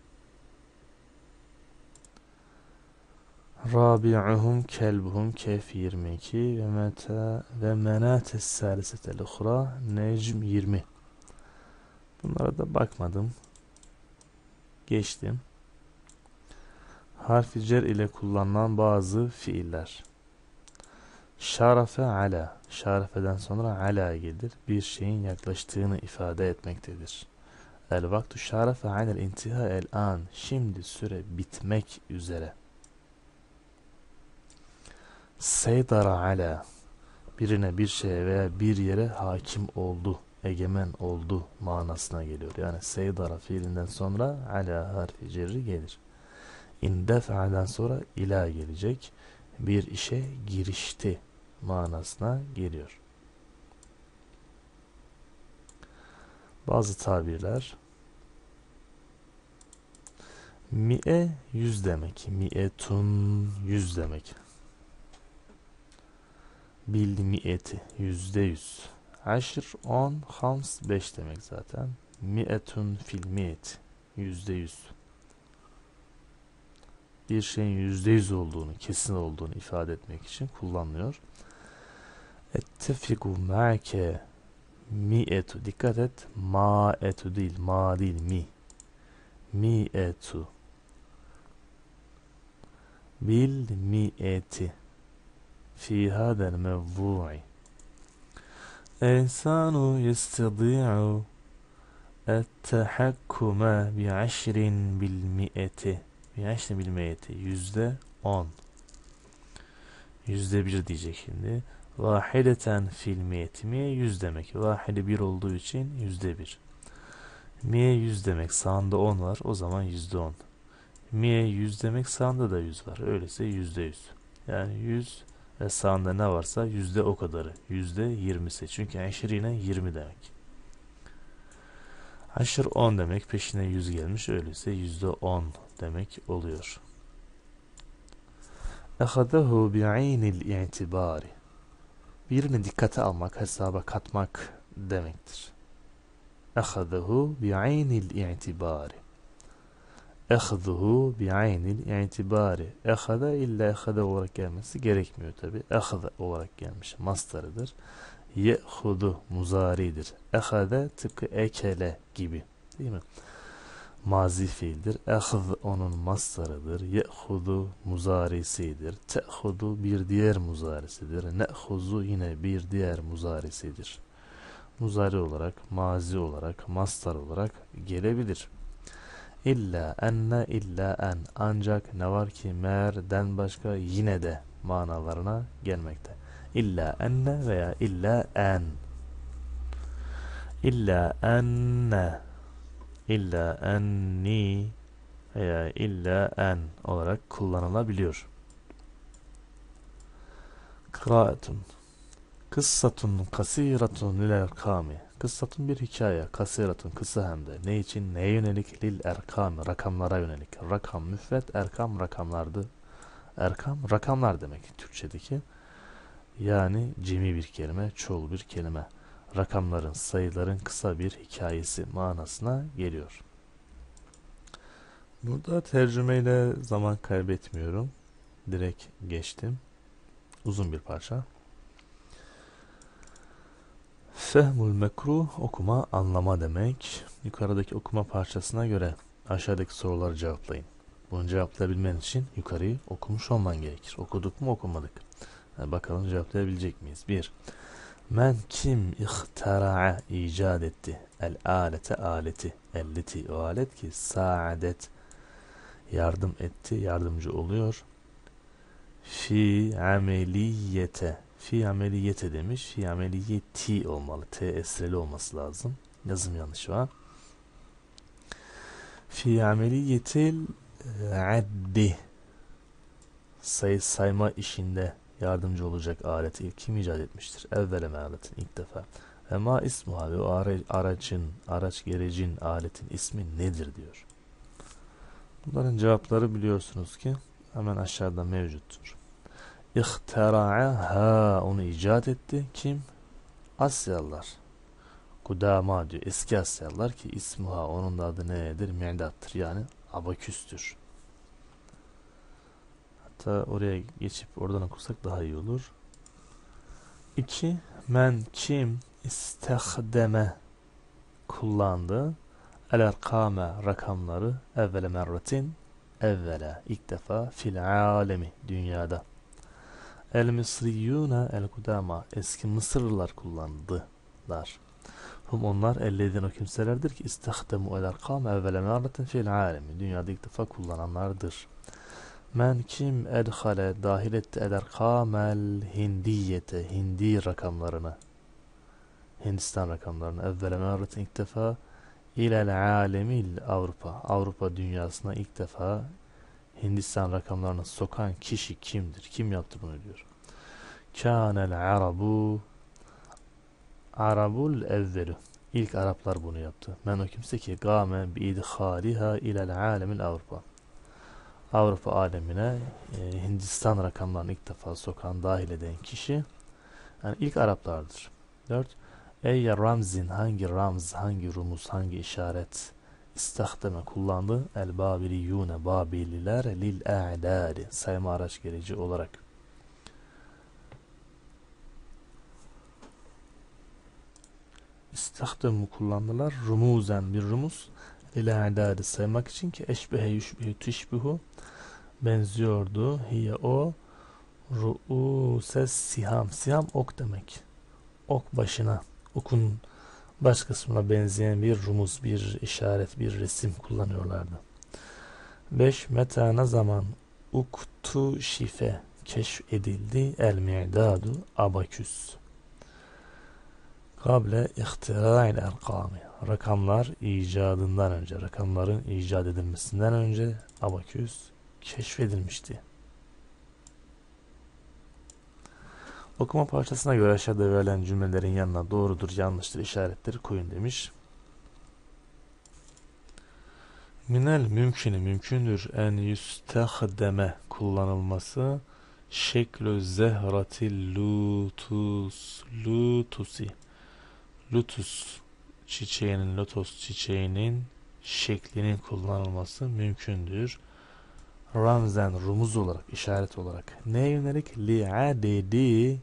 Rabi'uhum kelbuhum Kehf 22 ve menates salisetel ukhra Necm 20. Bunlara da bakmadım. Geçtim. Harf-i cer ile kullanılan bazı fiiller. Şarafe ala. Şarafeden sonra ala gelir. Bir şeyin yaklaştığını ifade etmektedir. El vaktu şarafe anel intiha el an. Şimdi süre bitmek üzere. Seydara ala. Birine, bir şeye veya bir yere hakim oldu, egemen oldu manasına geliyor. Yani seydara fiilinden sonra ala harfi cerri gelir. İndefa'dan sonra ila gelecek. Bir işe girişti manasına geliyor. Bazı tabirler mi'e 100 demek. Mi'etun 100 demek. Bil mi'eti %100. Aşr 10 hams 5 demek zaten. Mi'etun fil mi'eti %100. Bir şeyin %100 olduğunu, kesin olduğunu ifade etmek için kullanılıyor. Ettefiku ma'ke mi'etu. Dikkat et. Ma'etu değil. Ma değil. Mi. Mi'etu. Bil mi'eti. Fi hadel mevdu'i. İnsanu yestedi'u ettehakkuma bi'aşrin bil mi'eti. Bi'aşrin bil mi'eti. %10. %1 diyecek şimdi. Vahideten fil miyeti. Miye 100 demek. Vahide 1 olduğu için %1. Miye 100 demek. Sağında 10 var. O zaman %10. Miye 100 demek. Sağında da 100 var. Öyleyse %100. Yani 100 ve sağında ne varsa yüzde o kadarı. %20'si. Çünkü eşrine 20 demek. Aşır 10 demek. Peşine 100 gelmiş. Öyleyse %10 demek oluyor. Ehadehu bi'aynil i'tibari. Birini dikkate almak, hesaba katmak demektir. Ehadehu bi'aynil i'tibari. Ehzuhu bi'aynil i'tibari. Ehade illa ehade olarak gelmesi gerekmiyor tabi. Ehade olarak gelmiş. Mastarıdır. Ye'hudu muzaridir. Ehade tıpkı ekele gibi. Değil mi? mazi fiildir. Ehz onun mastarıdır. Ye'hudu muzarisidir. Te'hudu bir diğer muzarisidir. Ne'huzu yine bir diğer muzarisidir. Muzari olarak, mazi olarak, mastar olarak gelebilir. İlla enne, illa en. Ancak ne var ki mer'den başka yine de manalarına gelmekte. İlla enne veya illa en. İlla enne, illa enni veya illa en olarak kullanılabiliyor. Kıraatun. Kıssatun kasiratun lil erkami. Kıssatun bir hikaye. Kasiratun kısa hem de. Ne için? Neye yönelik? Lil erkami. Rakamlara yönelik. Rakam müfret, erkam rakamlardı. Erkam rakamlar demek Türkçedeki. Yani cemi bir kelime, çoğul bir kelime. Rakamların, sayıların kısa bir hikayesi manasına geliyor. Burada tercümeyle zaman kaybetmiyorum. Direkt geçtim. Uzun bir parça. Fehmul mekruh okuma, anlama demek. Yukarıdaki okuma parçasına göre aşağıdaki soruları cevaplayın. Bunu cevaplayabilmen için yukarıyı okumuş olman gerekir. Okuduk mu okumadık. Bakalım cevaplayabilecek miyiz? 1. Men kim ihtara'a icat etti. El alete aleti. Elleti o alet ki saadet yardım etti, yardımcı oluyor. Fi ameliyete. Fi ameliyete demiş. Fi ameliyeti olmalı. T esreli olması lazım. Yazım yanlışı var. Fi ameliyetil addi. Sayma işinde yardımcı olacak aleti ilk kim icat etmiştir? Evveleme aletin ilk defa. Ve ma ismuha ve o araç gerecin aletin ismi nedir diyor. Bunların cevapları biliyorsunuz ki hemen aşağıda mevcuttur. İhtara'a onu icat etti. Kim? Asyalılar. Kudama diyor. Eski Asyalılar ki ismuha onun da adı nedir? Mi'dattır. Yani abaküstür. Hatta oraya geçip oradan okursak daha iyi olur. 2. Men kim istehdeme kullandı. El erkame rakamları evvele merratin evvela ilk defa fil alemi dünyada. El Misriyuna el Kudama eski Mısırlılar kullandılar. Hum onlar ellezine o kimselerdir ki istahdemu el erkam evvele merratin fil alemi dünyada ilk defa kullananlardır. Men kim edhale dahil etti el erkamel hindiyete hindi rakamlarını Hindistan rakamlarını evvele merratin ilk defa ilel alemil Avrupa dünyasına ilk defa Hindistan rakamlarını sokan kişi kimdir? Kim yaptı bunu diyor. Kânel Arabul evvelu. İlk Araplar bunu yaptı. Men o kimse ki gâme bi idhâliha ilel alemil Avrupa alemine Hindistan rakamlarını ilk defa sokan, dahil eden kişi yani ilk Araplardır. 4. Eyye ramzin hangi ramz, hangi rumuz, hangi işaret istahdeme kullandı? El babiliyune Babililer lil a'dadi sayma araç gereci olarak. İstahdemu kullandılar. Rumuzen bir rumuz lil a'dadi saymak için ki eşbehe yüşbehu tüşbehu benziyordu. Hiye o ru'uses siham. Siham ok demek. Ok başına. Okun baş kısmına benzeyen bir rumuz, bir işaret, bir resim kullanıyorlardı. 5. Meta ne zaman uktu şife keşfedildi el mi'dadu abaküs. Kable ihtira'il erkami rakamlar icadından önce, rakamların icat edilmesinden önce abaküs keşfedilmişti. Okuma parçasına göre aşağıda verilen cümlelerin yanına doğrudur, yanlıştır işaretleri koyun demiş. Minel mümkünü mümkündür en yüstehdeme kullanılması şeklü zehratil lutusi lotus çiçeğinin şeklinin kullanılması mümkündür. Ramzen rumuz olarak, işaret olarak. Neye yönelik? Li'adedi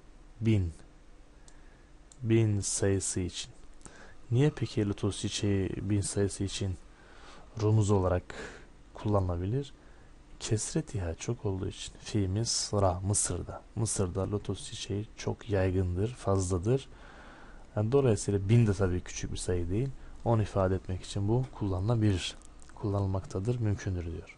bin sayısı için. Niye peki lotus çiçeği bin sayısı için rumuz olarak kullanılabilir. Kesretiha çok olduğu için fi Mısra, Mısır'da. Mısır'da lotus çiçeği çok yaygındır, fazladır. Yani dolayısıyla 1000 de tabii küçük bir sayı değil. Onu ifade etmek için bu kullanılabilir. Kullanılmaktadır, mümkündür diyor.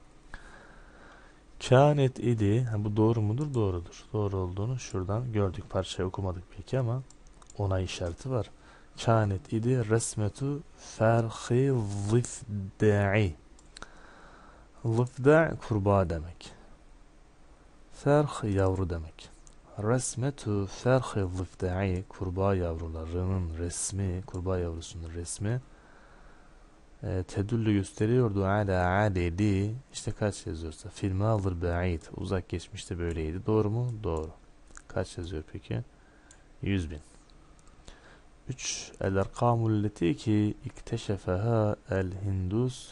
Kânet idi. Bu doğru mudur? Doğrudur. Doğru olduğunu şuradan gördük. Parçayı okumadık peki ama onay işareti var. Kânet idi resmetu ferhi zifda'i. Zifda' kurbağa demek. Ferh yavru demek. Resmetu ferhi zifda'i kurbağa yavrularının resmi, kurbağa yavrusunun resmi tedüllü gösteriyordu ala adedi işte kaç yazıyorsa fil madır ba'id uzak geçmişte böyleydi. Doğru mu? Doğru. Kaç yazıyor peki? 100.000. 3. El-erkamul leti ki ikteşefeha el-hindus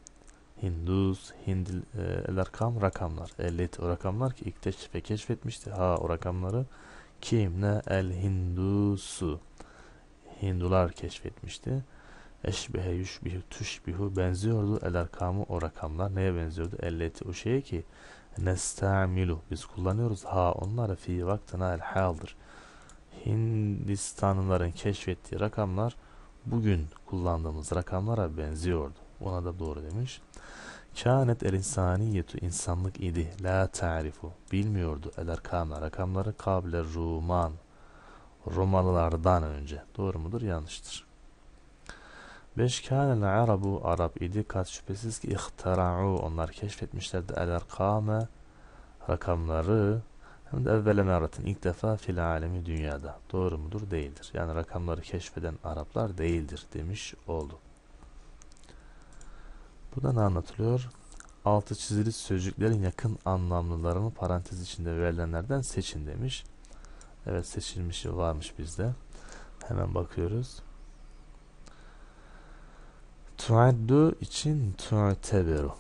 el-erkam rakamlar. Elleti o rakamlar ki ikteşefe keşfetmişti. Ha o rakamları kim ne? El-hindusu Hindular keşfetmişti. Eşbehe yüşbihu tüşbihu benziyordu. El arkamı o rakamlar neye benziyordu? Elleti o şeye ki nesta'milu biz kullanıyoruz. Ha onlara fi vaktina el haldır. Hindistanlıların keşfettiği rakamlar bugün kullandığımız rakamlara benziyordu. Ona da doğru demiş. Kânet el insaniyetu insanlık idi. La ta'rifu bilmiyordu el arkamla rakamları kable Ruman Romalılardan önce. Doğru mudur? Yanlıştır. 5. Kânel arabu Arap idi. Kat şüphesiz ki ihtara'u onlar keşfetmişlerdi. El erkâme rakamları hem de evvele merratin ilk defa fil alemi dünyada. Doğru mudur? Değildir. Yani rakamları keşfeden Araplar değildir demiş oldu. Burada ne anlatılıyor? Altı çizili sözcüklerin yakın anlamlılarını parantez içinde verilenlerden seçin demiş. Evet seçilmişi varmış bizde. Hemen bakıyoruz. Tuaddu için tu'teberu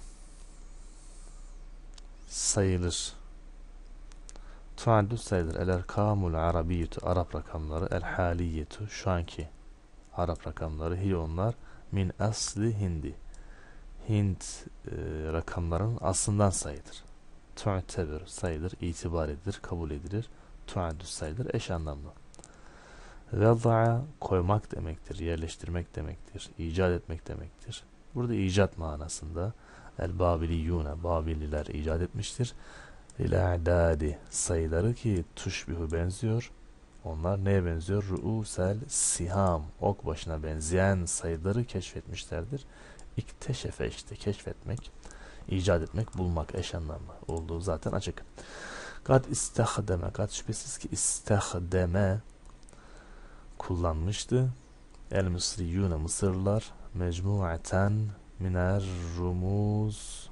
sayılır. Tuaddu sayılır. El erkamul arabiyyetu Arap rakamları el haliyyetu şu anki Arap rakamları hi onlar min asli hindi Hint rakamların aslından sayılır. Tu'teberu sayılır, itibar edilir, kabul edilir. Tuaddu sayılır, eş anlamlı. Veda'a koymak demektir, yerleştirmek demektir, icat etmek demektir. Burada icat manasında el-Babiliyyûne, Babililer icat etmiştir. İl-a'dâdi sayıları ki tuşbihu benziyor. Onlar neye benziyor? Ru'usel siham, ok başına benzeyen sayıları keşfetmişlerdir. İkteşefe işte keşfetmek, icat etmek, bulmak eş anlamlı olduğu zaten açık. Kad istahdeme, kad şüphesiz ki istahdeme kullanmıştı. El Mısriyyûne Mısırlılar mecmu'aten miner rumuz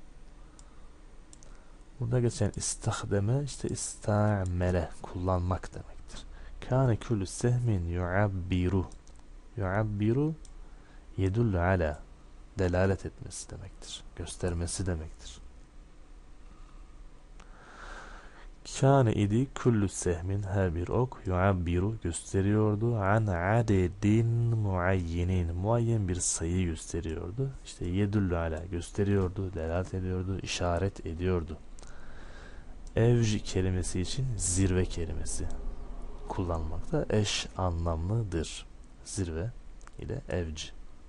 burada geçen istahdeme işte istamele kullanmak demektir. Kâne küllü sehmin yu'abbiru yedullu ala delalet etmesi demektir. Göstermesi demektir. Kâne idi küllü sehmin her bir ok yu'abbiru gösteriyordu an adedin muayyinin muayyen bir sayı gösteriyordu. İşte yedullu ala gösteriyordu, delalet ediyordu, işaret ediyordu. Evj kelimesi için zirve kelimesi kullanmakta eş anlamlıdır. Zirve ile evc.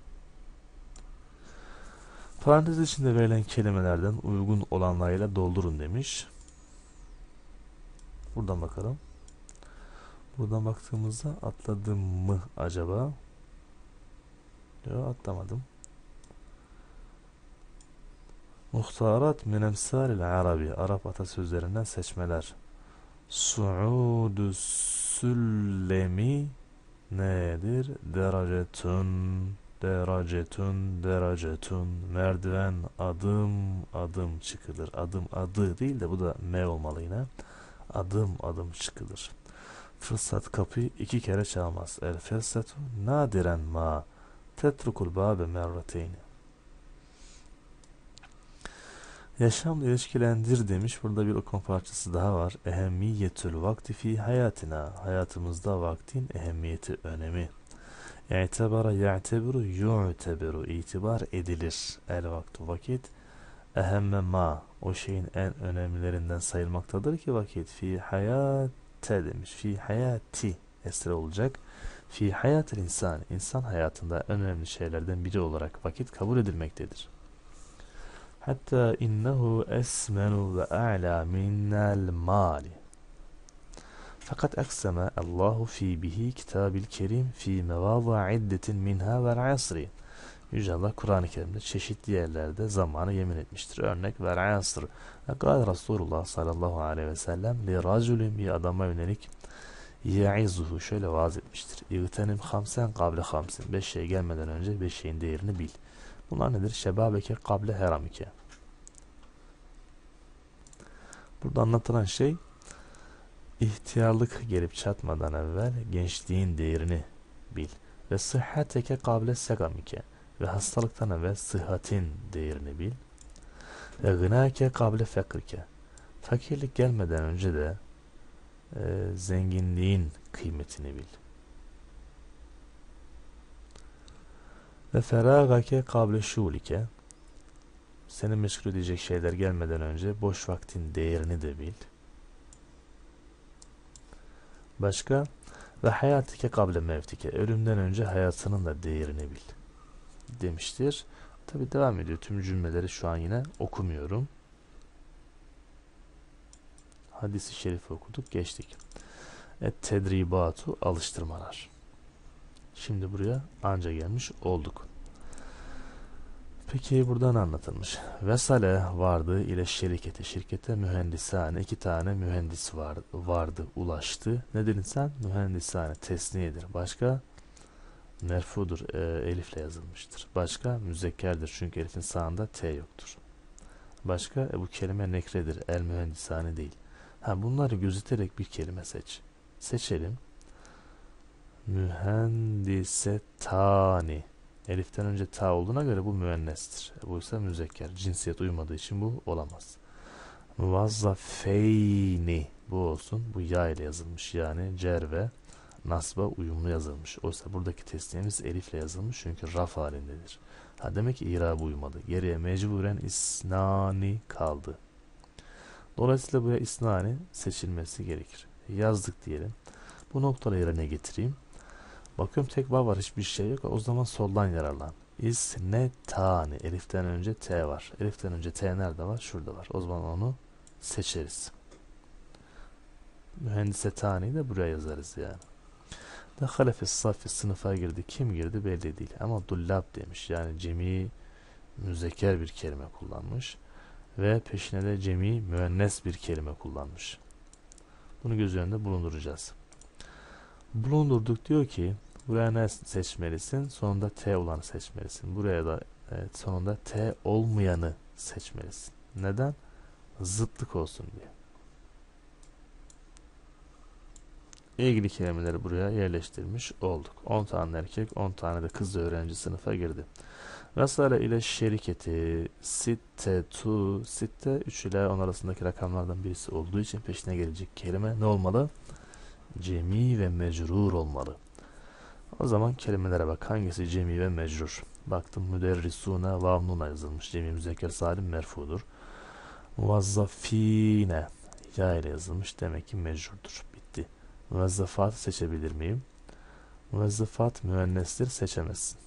Parantez içinde verilen kelimelerden uygun olanlarıyla doldurun demiş. Buradan bakalım. Buradan baktığımızda atladım mı acaba? Yok atlamadım. Muhtarat min emsalil arabi Arap atasözlerinden seçmeler. Su'udu süllemi nedir? Derecetun merdiven adım adım çıkılır. Adım adı değil de bu da me olmalı yine. Adım adım çıkılır. Fırsat kapıyı 2 kere çalmaz. El fırsatu nadiren ma tetrukul babe merrateyni. Yaşamla ilişkilendir demiş. Burada bir okuma parçası daha var. Ehemmiyetül vakti fi hayatina. Hayatımızda vaktin ehemmiyeti, önemi. İ'tebara ya'tebiru yu'tebiru. İtibar edilir. El vaktu vakit. Ehemme ma. O şeyin en önemlilerinden sayılmaktadır ki vakit. Fi hayate demiş. Fi hayati. Esre olacak. Fi hayatil insan. İnsan hayatında en önemli şeylerden biri olarak vakit kabul edilmektedir. Hatta innehu esmenu ve a'la minel mali. Fakat akseme Allahu fi bihi kitabil kerim fi mevâza iddetin minha vel asri. Yüce Allah Kur'an-ı Kerim'de çeşitli yerlerde zamanı yemin etmiştir. Örnek vel asr. Kâle Resulullah sallallahu aleyhi ve sellem li racülün, bir adama yönelik ya'izuhu, şöyle vaaz etmiştir. İğtenim hamsen kable hamsin. 5 şey gelmeden önce 5 şeyin değerini bil. Bunlar nedir? Şebabeke kable heramike. Burada anlatılan şey, ihtiyarlık gelip çatmadan evvel gençliğin değerini bil. Ve sıhhateke kable segamike. Ve hastalıktan evvel sıhhatin değerini bil. Ve gınake kable fakirke. Fakirlik gelmeden önce de zenginliğin kıymetini bil. Ve feragake kable şulike. Seni meşgul edecek şeyler gelmeden önce boş vaktin değerini de bil. Başka? Ve hayatike kable mevtike. Ölümden önce hayatının da değerini bil demiştir. Tabi devam ediyor. Tüm cümleleri şu an yine okumuyorum. Hadis-i şerifi okuduk, geçtik. Tedribatu, alıştırmalar. Şimdi buraya anca gelmiş olduk. Peki buradan anlatılmış. Vesale vardı ile şirkete. Şirkete mühendisane. 2 tane mühendis vardı, ulaştı. Ne dedin sen? Mühendisane. Tesniyedir. Başka? Merfudur. Elifle yazılmıştır. Başka? Müzekkerdir. Çünkü elifin sağında T yoktur. Başka? Bu kelime nekredir. El mühendisane değil. Bunları gözeterek bir kelime seç. Seçelim. Mühendisetani. Eliften önce ta olduğuna göre bu müennestir. Bu ise müzekker. Cinsiyet uymadığı için bu olamaz. Muvazzafeyni. Bu olsun. Bu ya ile yazılmış. Yani cer ve nasba uyumlu yazılmış. Oysa buradaki tesniyemiz elifle yazılmış. Çünkü raf halindedir. Demek ki irabı uymadı. Geriye mecburen isnani kaldı. Dolayısıyla buraya isnani seçilmesi gerekir. Yazdık diyelim. Bu noktaları yerine getireyim. Bakıyorum tek vav var, hiçbir şey yok. O zaman soldan yararlan. İsnetani. Eliften önce T var. Eliften önce T nerede var? Şurada var. O zaman onu seçeriz. Mühendisetani de buraya yazarız yani. Dehale fis safi, sınıfa girdi. Kim girdi belli değil. Ama dullab demiş. Yani cemi müzekker bir kelime kullanmış. Ve peşine de cemi müennes bir kelime kullanmış. Bunu göz önünde bulunduracağız. Bulundurduk, diyor ki buraya ne seçmelisin? Sonunda T olanı seçmelisin. Buraya da sonunda T olmayanı seçmelisin. Neden? Zıtlık olsun diye. İlgili kelimeleri buraya yerleştirmiş olduk. 10 tane erkek, 10 tane de kız öğrenci sınıfa girdi. Vesale ile şirketi sittetu, sitte 3 ile 10 arasındaki rakamlardan birisi olduğu için peşine gelecek kelime ne olmalı? Cemi ve mecrur olmalı. O zaman kelimelere bak. Hangisi cemi ve mecrur? Baktım müderrisuna vavnuna yazılmış. Cemi müzekker salim merfudur. Muvazzafine ya ile yazılmış. Demek ki mecrurdur. Bitti. Muvazzafat seçebilir miyim? Muvazzafat müennestir, seçemezsin.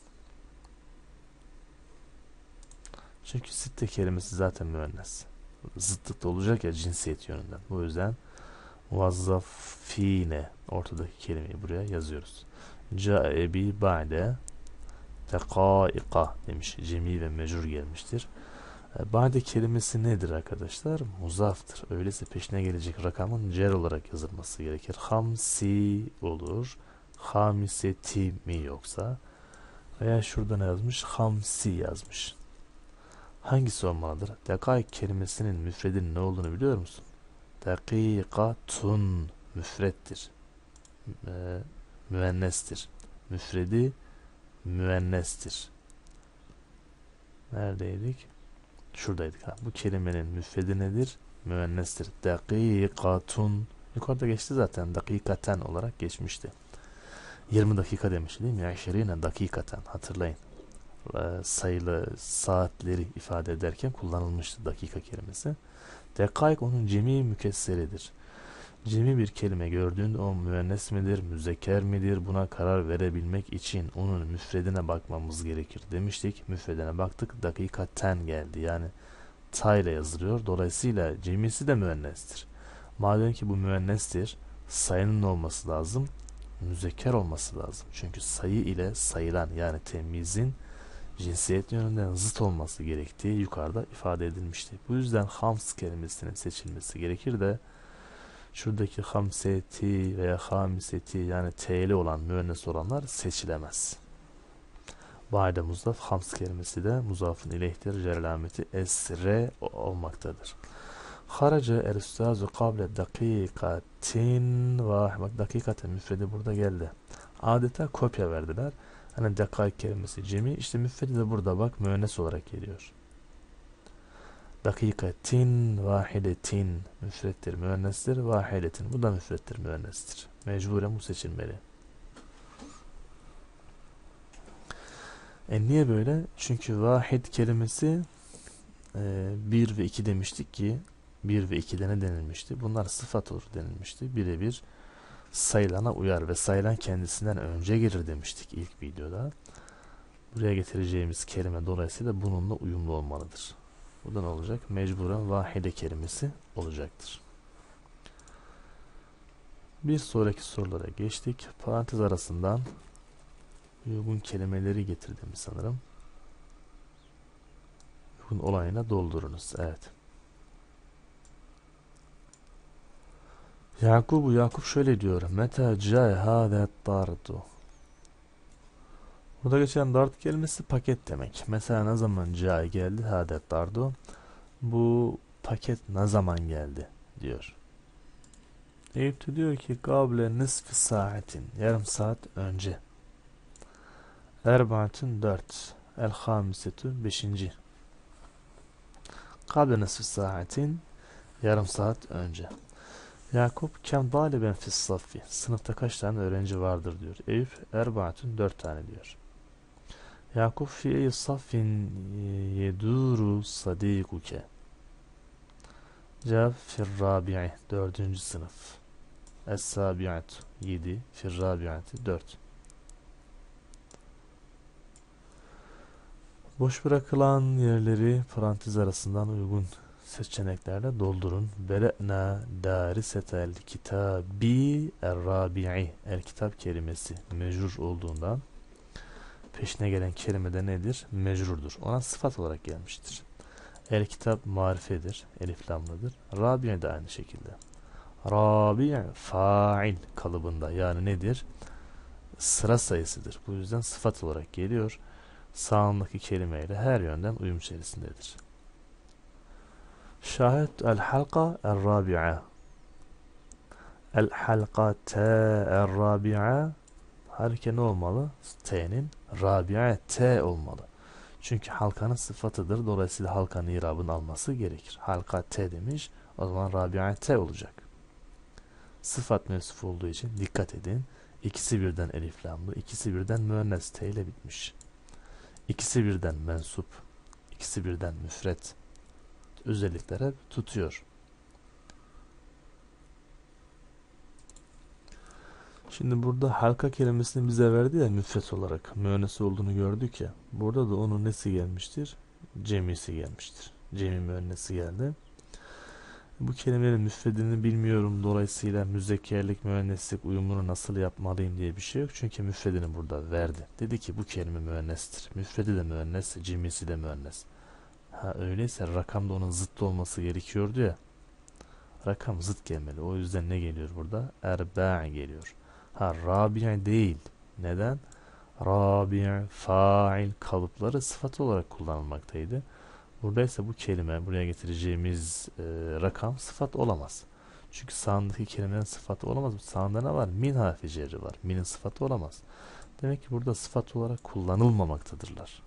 Çünkü sitte kelimesi zaten müennes. Zıtlık da olacak ya cinsiyet yönünden. Bu yüzden muvazzafine ortadaki kelimeyi buraya yazıyoruz. Ca'e bi ba'de tekâika demiş. Cemi ve mecrur gelmiştir. Ba'de kelimesi nedir arkadaşlar? Muzaftır. Öyleyse peşine gelecek rakamın cer olarak yazılması gerekir. Hamsi olur. Hamiseti mi yoksa? Veya şurada ne yazmış? Hamsi yazmış. Hangisi olmalıdır? Dekaik kelimesinin müfredinin ne olduğunu biliyor musun? Dakikatun müfrettir. Müennestir. Müfredi müennestir. Neredeydik? Şuradaydık. Bu kelimenin müfredi nedir? Müennestir. Dakikatun. Yukarıda geçti zaten. Dakikaten olarak geçmişti. 20 dakika demiş değil mi? 20 dakikaten hatırlayın. Sayılı saatleri ifade ederken kullanılmıştı dakika kelimesi. Dekaik onun cemi mükesseridir. Cemi bir kelime gördüğünde o müennes midir, müzekker midir, buna karar verebilmek için onun müfredine bakmamız gerekir demiştik. Müfredine baktık, dakikaten geldi. Yani ta ile yazılıyor. Dolayısıyla cemisi de müennestir. Madem ki bu müennestir, sayının olması lazım, müzekker olması lazım. Çünkü sayı ile sayılan yani temyizin cinsiyet yönünden zıt olması gerektiği yukarıda ifade edilmişti. Bu yüzden hams kelimesinin seçilmesi gerekir de şuradaki hamseti veya hamiseti yani t'li olan müennes olanlar seçilemez. Ba'de muzaf hams kelimesi de muzafın ileyhtir. Cer alameti esre olmaktadır. Haraca el üstazu kable dakikatin vah. Bak dakikaten müfredi burada geldi. Adeta kopya verdiler. Hani dakik kelimesi cemi, işte müfredi de burada bak müennes olarak geliyor. Dakikatin vahidetin müfrettir, müennestir. Vahidetin bu da müfrettir, müennestir. Mecburen bu seçilmeli. Niye böyle? Çünkü vahid kelimesi 1 ve 2 demiştik ki 1 ve 2'de ne denilmişti? Bunlar sıfat olur denilmişti. Birebir sayılana uyar ve sayılan kendisinden önce gelir demiştik ilk videoda. Buraya getireceğimiz kelime dolayısıyla bununla uyumlu olmalıdır. Bu da ne olacak? Mecburen vahide kelimesi olacaktır. Bir sonraki sorulara geçtik. Parantez arasından uygun kelimeleri getirdim sanırım. Uygun olayına doldurunuz. Evet. Yakup şöyle diyor. Meta cae hâzâ dardu. Burada geçen dart kelimesi paket demek. Mesela ne zaman cae geldi? Hâzâ dardu. Bu paket ne zaman geldi diyor. Eyüp de diyor ki kable nisfi saatin, yarım saat önce. Erbaatun 4. El hamisetu 5. Kable nisfi saatin, yarım saat önce. Yakup kem daliben fis saffi, sınıfta kaç tane öğrenci vardır diyor. Eyüp erbaatun 4 tane diyor. Yakup fi ey saffin yeduru sadikuke. Cevap fir rabi'i 4. sınıf. Es-sabi'atu 7, fir rabi'ati 4. Boş bırakılan yerleri parantez arasından uygun seçeneklerle doldurun. Bere'na darisetel kitabi er-rabi'i. El kitap kelimesi mecrur olduğundan peşine gelen kelime de nedir? Mecrurdur. Ona sıfat olarak gelmiştir. El kitap marifedir. Elif lamlıdır. Rabi'i de aynı şekilde. Rabi' fa'il kalıbında yani nedir? Sıra sayısıdır. Bu yüzden sıfat olarak geliyor. Sağındaki kelimeyle her yönden uyum içerisindedir. Şahit el halqa el rabi'a. El halqate el rabi'a. Halbuki ne olmalı? T'nin rabi'a T olmalı. Çünkü halkanın sıfatıdır. Dolayısıyla halkanın irabını alması gerekir. Halka T demiş. O zaman rabi'a T olacak. Sıfat mevsuf olduğu için dikkat edin. İkisi birden eliflamlı, ikisi birden müennes T ile bitmiş. İkisi birden mensup, ikisi birden müfret özellikleri tutuyor. Şimdi burada halka kelimesini bize verdi ya müfret olarak müennes olduğunu gördük ya. Burada da onun nesi gelmiştir? Cemisi gelmiştir. Cemi müennesi geldi. Bu kelimenin müfredini bilmiyorum. Dolayısıyla müzekkerlik, müenneslik uyumunu nasıl yapmalıyım diye bir şey yok. Çünkü müfredini burada verdi. Dedi ki bu kelime müennestir. Müfredi de müennes, cimisi de müennes. Ha öyleyse rakamda onun zıttı olması gerekiyordu ya. Rakam zıt gelmeli. O yüzden ne geliyor burada? Erba' geliyor. Ha rabi' değil. Neden? Rabi', fa'il kalıpları sıfat olarak kullanılmaktaydı. Burada ise bu kelime, buraya getireceğimiz rakam sıfat olamaz. Çünkü sağındaki kelimenin sıfatı olamaz. Sağında ne var? Min harfi cerri var. Min'in sıfatı olamaz. Demek ki burada sıfat olarak kullanılmamaktadırlar.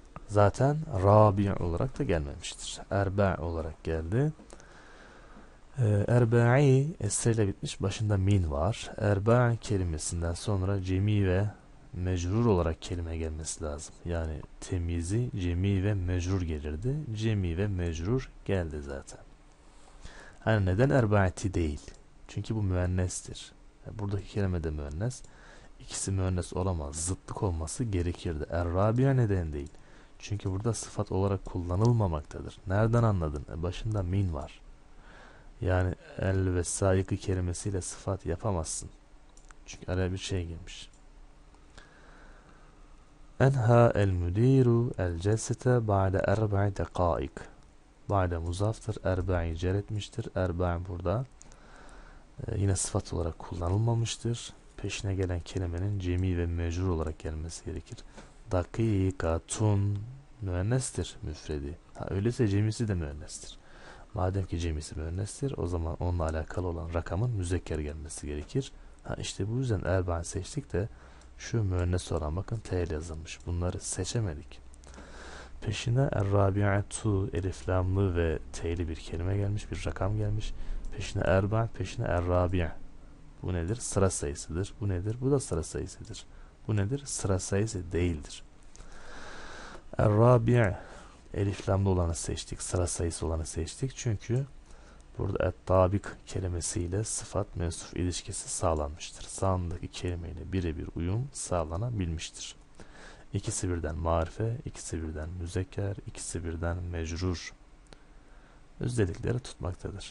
Zaten rabi' olarak da gelmemiştir. Erba' olarak geldi. Erba'i esreyle bitmiş. Başında min var. Erba' kelimesinden sonra cemi ve mecrur olarak kelime gelmesi lazım. Yani temizi cemi ve mecrur gelirdi. Cemi ve mecrur geldi zaten. Hani neden erba'ati değil? Çünkü bu müennestir. Buradaki kelime de müennes. İkisi müennes olamaz. Zıtlık olması gerekirdi. Er-Rabia neden değil? Çünkü burada sıfat olarak kullanılmamaktadır. Nereden anladın? Başında min var. Yani el ve saygı kelimesiyle sıfat yapamazsın. Çünkü araya bir şey girmiş. Enha el müdiru el celsete ba'de erba'i dekaik. Ba'de muzaftır. Erba'i cer etmiştir. Erba'i burada yine sıfat olarak kullanılmamıştır. Peşine gelen kelimenin cemi ve mecrur olarak gelmesi gerekir. Dakikatun müennestir müfredi. Öyleyse cemisi de müennestir. Madem ki cemisi müennestir, o zaman onunla alakalı olan rakamın müzekker gelmesi gerekir. İşte bu yüzden erba'n seçtik de şu müennes olan bakın T ile yazılmış. Bunları seçemedik. Peşine er-rabi'atu eliflamlı ve T'li bir kelime gelmiş, bir rakam gelmiş. Peşine erba', peşine er-rabi'. Bu nedir? Sıra sayısıdır. Bu nedir? Bu da sıra sayısıdır. Bu nedir? Sıra sayısı değildir. Er-rabi' eliflamlı olanı seçtik. Sıra sayısı olanı seçtik. Çünkü burada et-tabik kelimesiyle sıfat mensuf ilişkisi sağlanmıştır. Sağındaki kelimeyle birebir uyum sağlanabilmiştir. İkisi birden marife, ikisi birden müzekker, ikisi birden mecrur özellikleri tutmaktadır.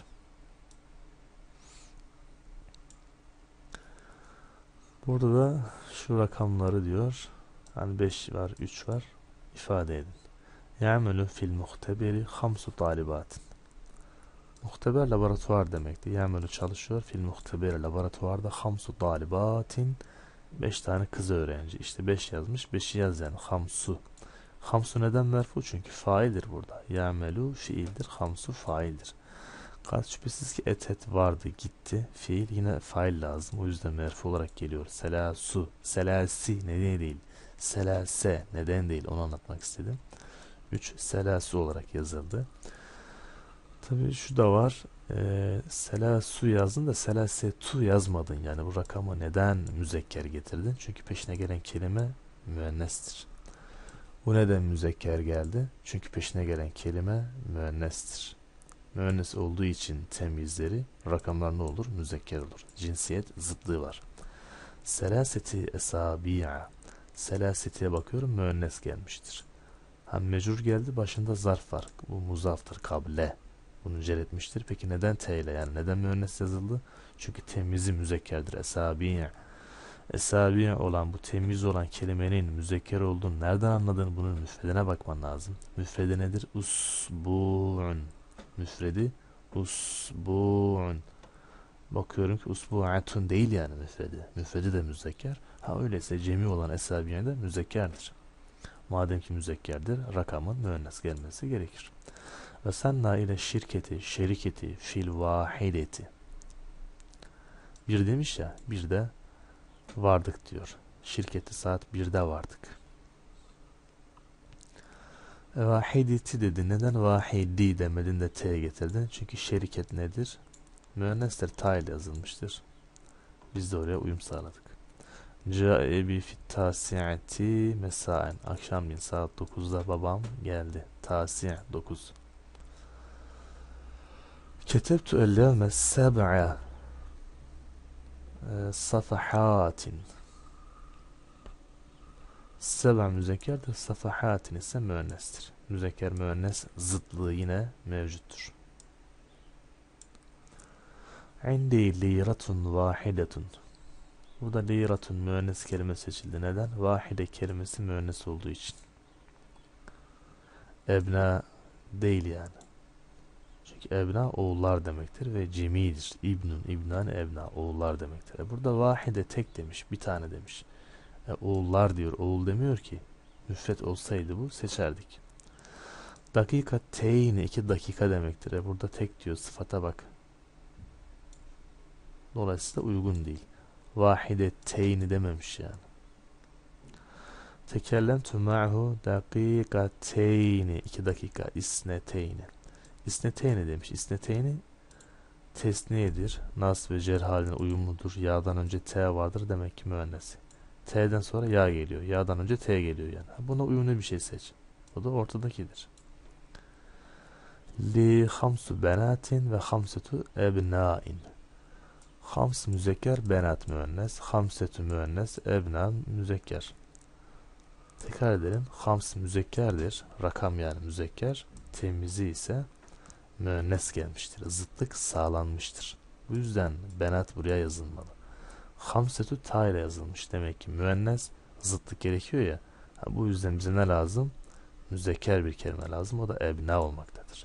Burada da şu rakamları diyor. Hani 5 var, 3 var. İfade edin. Ya'melu fil muhteberi hamsu talibatin. Muhteber laboratuvar demekti. Ya'melu çalışıyor. Fil muhteberi laboratuvarda hamsu talibatin. 5 tane kız öğrenci. İşte 5 yazmış. 5'i yaz yani. Hamsu. Hamsu neden merfu? Çünkü faildir burada. Ya'melu fiildir. Hamsu faildir. Kat şüphesiz ki et vardı gitti. Fiil yine fail lazım. O yüzden merfu olarak geliyor. Selasu. Selasi neden değil. Selase neden değil. Onu anlatmak istedim. 3 selasu olarak yazıldı. Tabii şu da var. Selasu yazdın da selasetu yazmadın. Yani bu rakamı neden müzekker getirdin? Çünkü peşine gelen kelime müennestir. Bu neden müzekker geldi? Çünkü peşine gelen kelime müennestir. Müennes olduğu için temizleri rakamlar ne olur? Müzekker olur. Cinsiyet zıtlığı var. Selaseti esabi'a. Selaseti'ye bakıyorum müennes gelmiştir. Mecrur geldi başında zarf var. Bu muzaftır kable. Bunu cer etmiştir. Peki neden T ile yani neden müennes yazıldı? Çünkü temizi müzekkerdir. Esabi'a. Esabi'a olan bu temiz olan kelimenin müzekker olduğunu nereden anladın? Bunun müfredine bakman lazım. Müfredi nedir? Usbu'un. Müfredi usbu'un. Bakıyorum ki usbu'atun değil yani müfredi. Müfredi de müzekker. Öyleyse cemi olan esabiye de müzekkerdir. Madem ki müzekkerdir, rakamın müennes gelmesi gerekir. Ve senna ile şirketi, şeriketi, fil vahideti. Bir demiş ya, bir de vardık diyor. Şirketi saat 1'de vardık. Vahideti dedi. Neden vahidi demedin de T getirdin? Çünkü şeriket nedir? Müennesler ta ile yazılmıştır. Biz de oraya uyum sağladık. Câebi fit tasi'ati mesaen. Akşamleyin saat 9'da babam geldi. Tasi' 9. Ketebtu el-yevme seb'a safahatin. Seb'a müzekkerdir. Safahatin ise müennestir. Müzekker müennes zıtlığı yine mevcuttur. İndi liratun vahidetun. Burada liratun müennes kelime seçildi. Neden? Vahide kelimesi müennes olduğu için. Ebna değil yani. Çünkü ebna oğullar demektir ve cemidir. İbnun, ibnan, ebna oğullar demektir. Burada vahide tek demiş, bir tane demiş. Oğullar diyor, oğul demiyor ki. Müfret olsaydı bu seçerdik. Dakika teyni 2 dakika demektir. Burada tek diyor, sıfata bak. Dolayısıyla uygun değil. Vahide teyni dememiş yani. Tekellemtu ma'hu dakikateyni 2 dakika isneteyni. İsneteyni demiş. İsneteyni tesniyedir. Nas ve cer haline uyumludur. Ya'dan önce T vardır. Demek ki müennes. T'den sonra ya geliyor. Ya'dan önce T geliyor yani. Buna uyumlu bir şey seç. O da ortadakidir. Li hamsu benatin ve hamsetu ebnain. Hams müzekker, benat müennes. Hamsetu müennes, ebna müzekker. Tekrar edelim. Hams müzekkerdir. Rakam yani müzekker. Temizi ise müennes gelmiştir. Zıtlık sağlanmıştır. Bu yüzden benat buraya yazılmalı. Hamsetu ta ile yazılmış. Demek ki müennes, zıtlık gerekiyor ya. Bu yüzden bize ne lazım? Müzekker bir kelime lazım. O da ebna olmaktadır.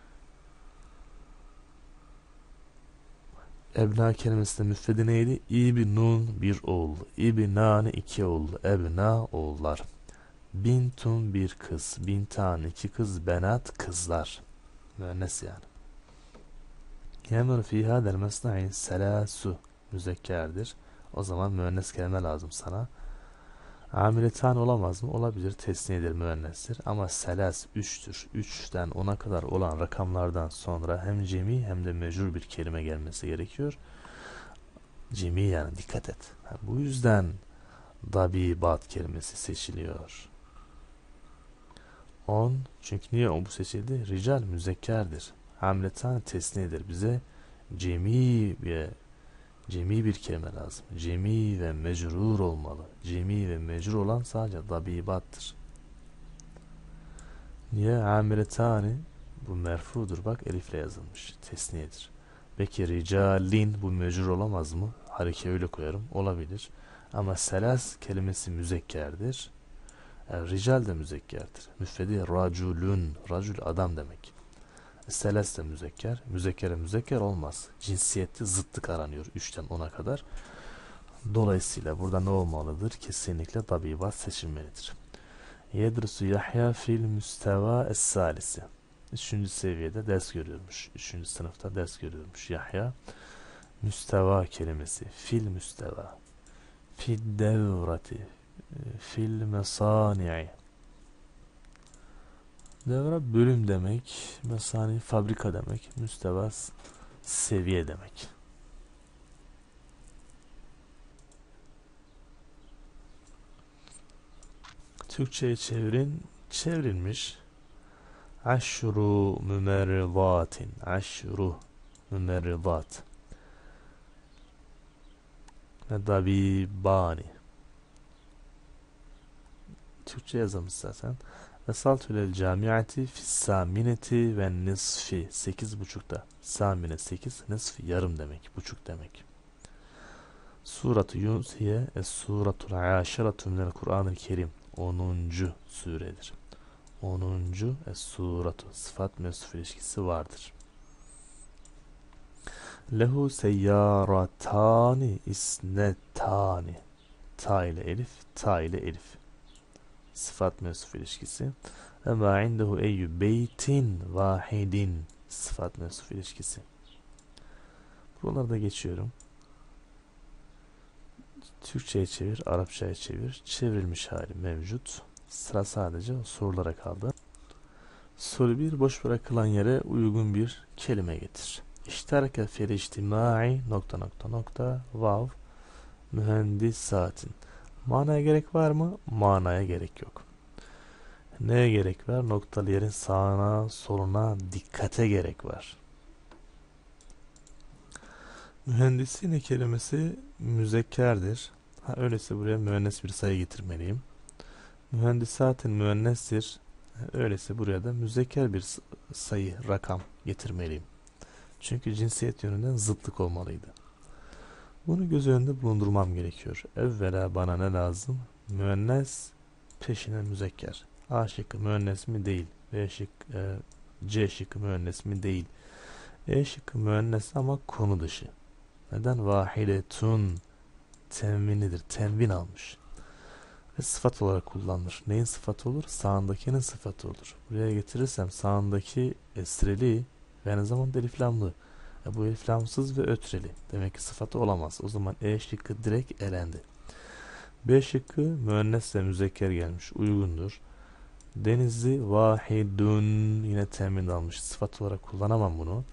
Ebna kelimesinde müfredi neydi? İbnun bir oğul. İbnani iki oğul. Ebna oğullar. Bintun bir kız. Bintan iki kız. Benat kızlar. Müennes yani. Yemur fi hadel mesna'in selasu müzekkerdir. O zaman müennes kelime lazım sana. Amiletan olamaz mı? Olabilir. Tesniyedir, müennestir. Ama selas 3'tür. 3'ten 10'a kadar olan rakamlardan sonra hem cemi hem de mecrur bir kelime gelmesi gerekiyor. Cemi yani dikkat et. Bu yüzden dabibat kelimesi seçiliyor. 10. Çünkü niye o bu seçildi? Rical müzekkerdir. Hamletan tesniyedir. Bize cemi bir kelime lazım. Cemi ve mecrur olmalı. Cemi ve mecrur olan sadece dabibattır. Niye? Amiletani bu merfudur. Bak elifle yazılmış. Tesniyedir. Peki ricalin bu mecrur olamaz mı? Hareke öyle koyarım. Olabilir. Ama selas kelimesi müzekkerdir. Rical de müzekkerdir. Müfredi raculun. Racul adam demek. Seles de müzekker. Müzekkere müzekker olmaz. Cinsiyette zıtlık aranıyor 3'ten 10'a kadar. Dolayısıyla burada ne olmalıdır? Kesinlikle dabibat seçilmelidir. Yedrusu Yahya fil müsteva es-salisi. 3. seviyede ders görüyormuş. 3. sınıfta ders görüyormuş Yahya. Müsteva kelimesi. Fil müsteva. Fil devrati. Fil mesani'i. Devre bölüm demek. Mesani fabrika demek. Müsteva seviye demek. Türkçe'ye çevirin. Çevrilmiş. Aşru mümerridatin. Aşru mümerridat. Ve dabibani. Türkçe yazılmış zaten. Vesaltu lel camiati fissamineti ve nisfi. 8.30'da. Samine 8, nisfi yarım demek. Buçuk demek. Surat-ı Yunus hiye es-suratul aşiratu minel Kur'an-ı Kerim. 10. suredir. 10. es-suratu. Sıfat mevsuf ilişkisi vardır. Lehu seyyaratani isnetani. Ta ile elif, ta ile elif. Sıfat mevsuf ilişkisi. Ve ma indehu eyyü beytin vahidin. Sıfat mevsuf ilişkisi. Buralarda geçiyorum. Türkçe'ye çevir, Arapça'ya çevir. Çevrilmiş hali mevcut. Sıra sadece sorulara kaldı. Soru 1. Boş bırakılan yere uygun bir kelime getir. İştereke fiil içtimai ... vav mühendis saatin. Manaya gerek var mı? Manaya gerek yok. Neye gerek var? Noktalı yerin sağına, soluna dikkate gerek var. Mühendisine kelimesi müzekkerdir. Öyleyse buraya müennes bir sayı getirmeliyim. Mühendisatın müennestir. Öyleyse buraya da müzekker bir sayı, rakam getirmeliyim. Çünkü cinsiyet yönünden zıtlık olmalıydı. Bunu göz önünde bulundurmam gerekiyor. Evvela bana ne lazım? Müennes peşine müzekker. A şıkkı müennes mi? Değil. C şıkkı müennes mi? Değil. E şıkkı müennes ama konu dışı. Neden? Vahidetun tenvinidir. Tenvin almış. Ve sıfat olarak kullanılır. Neyin sıfatı olur? Sağındakinin sıfatı olur. Buraya getirirsem sağındaki esreli ve aynı zamanda eliflamlı. Bu eliflamsız ve ötreli. Demek ki sıfatı olamaz. O zaman E şıkkı direkt elendi. B şıkkı müennes ve müzekker gelmiş. Uygundur. Denizli vahidun yine temin almış. Sıfat olarak kullanamam bunu.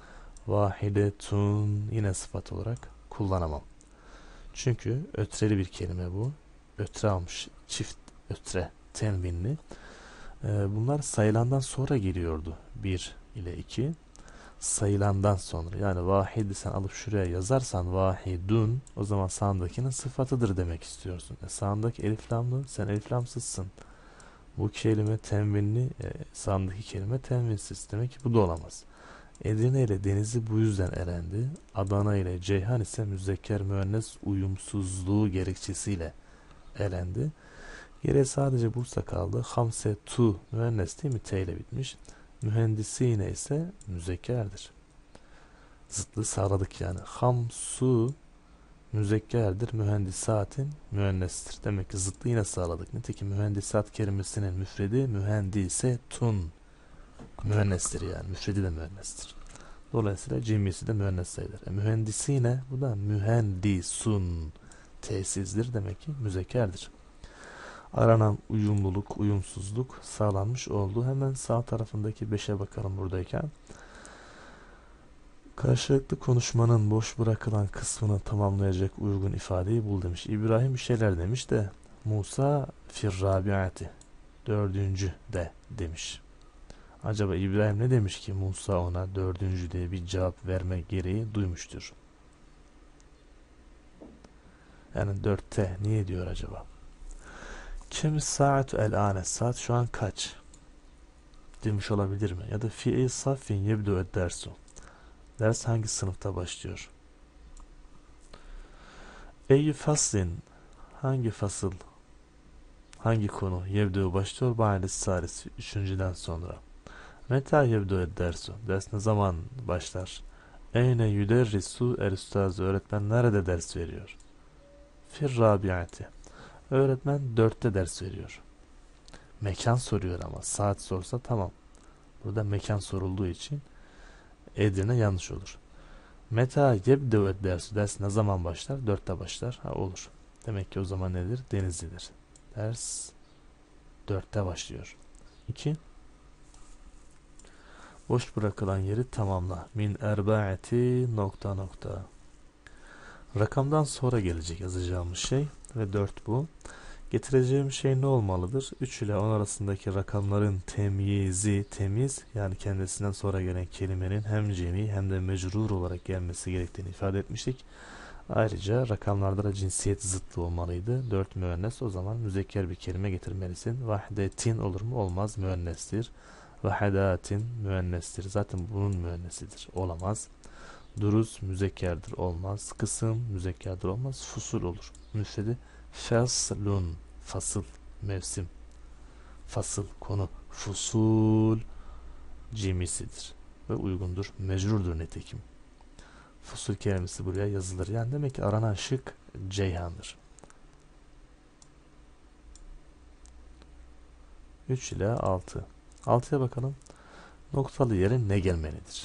vahidetun yine sıfat olarak kullanamam. Çünkü ötreli bir kelime bu. Ötre almış. Çift ötre. Tenvinli. Bunlar sayılandan sonra geliyordu. 1 ile 2. Sayılandan sonra. Yani vahidi sen alıp şuraya yazarsan vahidun, o zaman sağındakinin sıfatıdır demek istiyorsun. Sağındaki elif lamlı, sen elif lamsızsın. Bu kelime tenvinli, sağındaki kelime tenvinsiz. Demek ki bu da olamaz. Edirne ile Denizli bu yüzden elendi. Adana ile Ceyhan ise müzekker müennes uyumsuzluğu gerekçesiyle elendi. Geriye sadece Bursa kaldı. Hamse tu müennes değil mi? T ile bitmiş. Mühendisine ise müzekkerdir. Zıtlığı sağladık yani. Hamsu müzekkerdir. Mühendisatin müennestir. Demek ki zıtlığı yine sağladık. Nitekim mühendisat kelimesinin müfredi mühendisetun müennestir yani. Müfredi de müennestir. Dolayısıyla cimisi de müennes sayılır. Mühendisine, bu da mühendisun tesizdir. Demek ki müzekkerdir. Aranan uyumluluk, uyumsuzluk sağlanmış oldu. Hemen sağ tarafındaki 5'e bakalım buradayken. Karşılıklı konuşmanın boş bırakılan kısmını tamamlayacak uygun ifadeyi bul demiş. İbrahim bir şeyler demiş de Musa firrabiati, dördüncü de demiş. Acaba İbrahim ne demiş ki Musa ona dördüncü diye bir cevap verme gereği duymuştur? Yani dörtte niye diyor acaba? Kim saatu el ane, saat şu an kaç demiş olabilir mi? Ya da fi'il safin yebdu ed dersu, ders hangi sınıfta başlıyor? Ey faslin, hangi fasıl, hangi konu yebdu başlıyor? Ba'des salis, üçüncüden sonra. Meta yebdu ed dersu, ders ne zaman başlar? Eyne yüderrisu el üstazı, öğretmen nerede ders veriyor? Firrabiati, öğretmen dörtte ders veriyor. Mekan soruyor ama saat sorsa tamam. Burada mekan sorulduğu için Edirne yanlış olur. Meta yebdev dersi, ders ne zaman başlar? Dörtte başlar. Ha, olur. Demek ki o zaman nedir? Denizlidir. Ders dörtte başlıyor. 2. Boş bırakılan yeri tamamla. Min erbaati nokta nokta. Rakamdan sonra gelecek yazacağımız şey ve 4 bu. Getireceğim şey ne olmalıdır? 3 ile 10 arasındaki rakamların temyizi, temiz yani kendisinden sonra gelen kelimenin hem cemi hem de mecrur olarak gelmesi gerektiğini ifade etmiştik. Ayrıca rakamlarda da cinsiyet zıttı olmalıydı. 4 müennes, o zaman müzekker bir kelime getirmelisin. Vahdetin olur mu? Olmaz, müennestir. Vahedatin müennestir. Zaten bunun müennesidir. Olamaz. Duruz müzekkerdir. Olmaz. Kısım müzekkerdir. Olmaz. Fusul olur. Müfredi faslun, fasıl, mevsim, fasıl, konu, fusul cimisidir ve uygundur, mecrurdur nitekim. Fusul kelimesi buraya yazılır. Yani demek ki aranan şık Ceyhan'dır. 3 ile 6. 6'ya bakalım. Noktalı yere ne gelmelidir?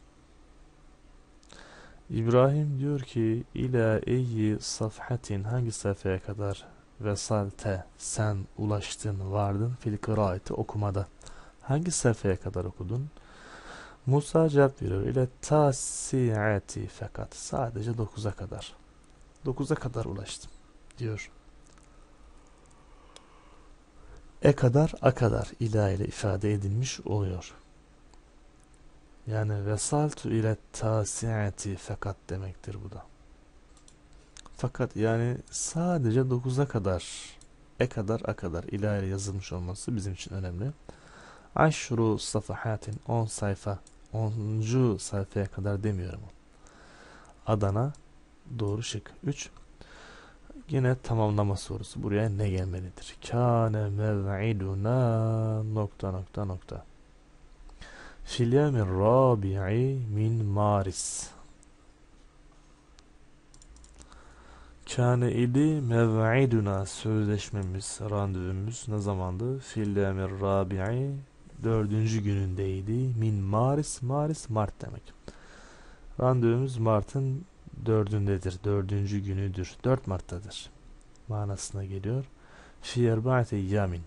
İbrahim diyor ki ila eyyi safhatin, hangi sayfaya kadar vesalte sen ulaştın, vardın, fil kıraati, okumada hangi sayfaya kadar okudun? Musa cevap veriyor ile tasiati, fakat sadece 9'a kadar 9'a kadar ulaştım diyor. Kadar, a kadar ila ile ifade edilmiş oluyor. Yani vesaltu ile tasiati fakat demektir bu da. Fakat yani sadece 9'a kadar, kadar, a kadar ila ile yazılmış olması bizim için önemli. Aşru safahatin, 10 sayfa, 10. sayfaya kadar demiyorum. Adana doğru şık. 3. Yine tamamlama sorusu. Buraya ne gelmelidir? Kâne mev'iduna nokta nokta nokta. Fil yevmin rabi'i min Maris. Kâne idi mev'iduna, sözleşmemiz, randevumuz ne zamandı? Fil yevmin rabi'i, 4. günündeydi. Min Maris, Maris Mart demek. Randevumuz Mart'ın 4'ündedir. 4. günüdür. 4 Mart'tadır manasına geliyor. Fi erba'ate eyyamin.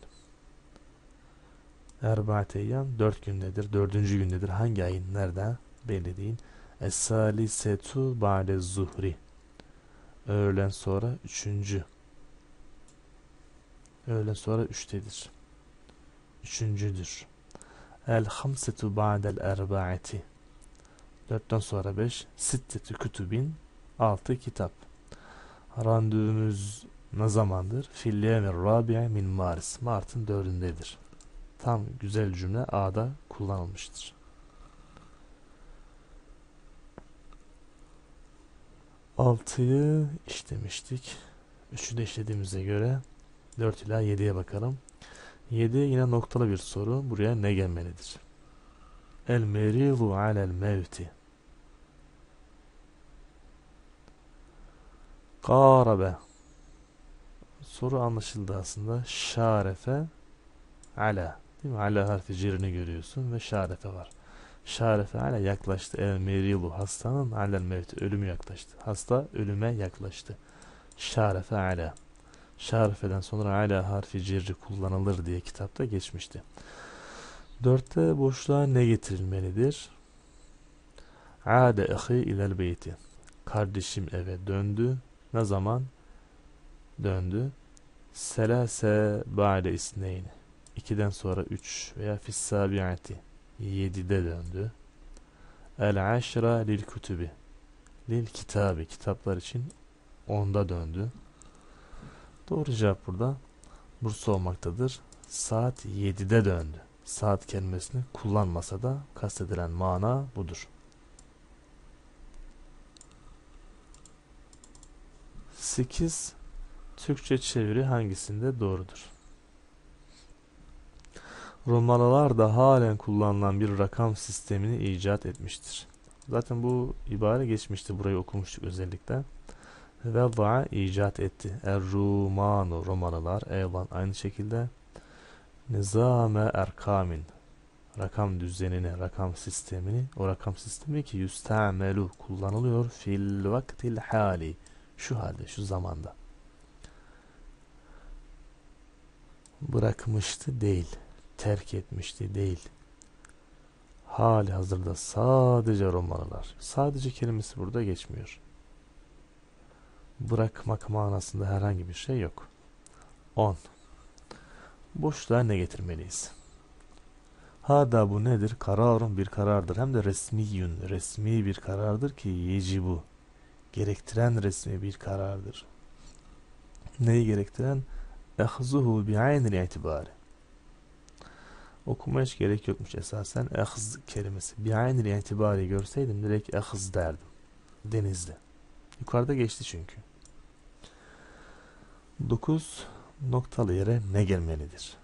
Erba'ate eyyam 4 gündedir. 4. gündedir. Hangi ayın nerede? Belli değil. Es-salisetu ba'de zuhri. Öğleden sonra üçüncü. Öğleden sonra üçtedir. Üçüncüdür. El-hamsetu ba'del erba'ati. Dörtten sonra beş. Sittetü kütübin. Altı kitap. Randevumuz ne zamandır? Fil-yevmir rabi'i min Maris. Mart'ın dördündedir. Tam güzel cümle A'da kullanılmıştır. 6'yı işlemiştik. 3'ü de işlediğimize göre 4 ila 7'ye bakalım. 7 yine noktalı bir soru. Buraya ne gelmelidir? El meridu alel mevti. Karabe. Soru anlaşıldı aslında. Şarefe ala. Değil mi? Ala harfi cirini görüyorsun ve şarefe var. Şarefe ala yaklaştı. El meridu hastanın alel mevti. Ölümü yaklaştı. Hasta ölüme yaklaştı. Şarefe ala. Şarifeden sonra ala harfi cirri kullanılır diye kitapta geçmişti. 4'te boşluğa ne getirilmelidir? Ade ahi ilel beyti. Kardeşim eve döndü. Ne zaman döndü? Selase ba'de isneyni. 2'den sonra 3 veya fissabiati. 7'de döndü. El aşra lil kutubi. Lil kitabi. Kitaplar için 10'da döndü. Doğru cevap burada Bursa olmaktadır. Saat 7'de döndü. Saat kelimesini kullanmasa da kastedilen mana budur. 8. Türkçe çeviri hangisinde doğrudur? Romalılar da halen kullanılan bir rakam sistemini icat etmiştir. Zaten bu ibare geçmişti. Burayı okumuştuk özellikle. Veda'a icat etti. Er-Rumanu Romalılar eyvan aynı şekilde nizame erkamin rakam düzenini, rakam sistemini, o rakam sistemi ki yüstemelu kullanılıyor fil vaktil hali şu halde, şu zamanda. Bırakmıştı değil, terk etmişti değil. Hali hazırda sadece Romalılar. Sadece kelimesi burada geçmiyor. Bırakmak manasında herhangi bir şey yok. 10. Boşluğa ne getirmeliyiz? Hada bu nedir? Kararun bir karardır. Hem de resmiyün. Resmi bir karardır ki yecibu. Gerektiren resmi bir karardır. Neyi gerektiren? Ehzuhu bi'aynil itibari. Okuma hiç gerek yokmuş esasen. Ehz kelimesi. Bi'aynil itibari görseydim direkt ehz derdim. Denizli. Yukarıda geçti çünkü. 9. Noktalı yere ne gelmelidir?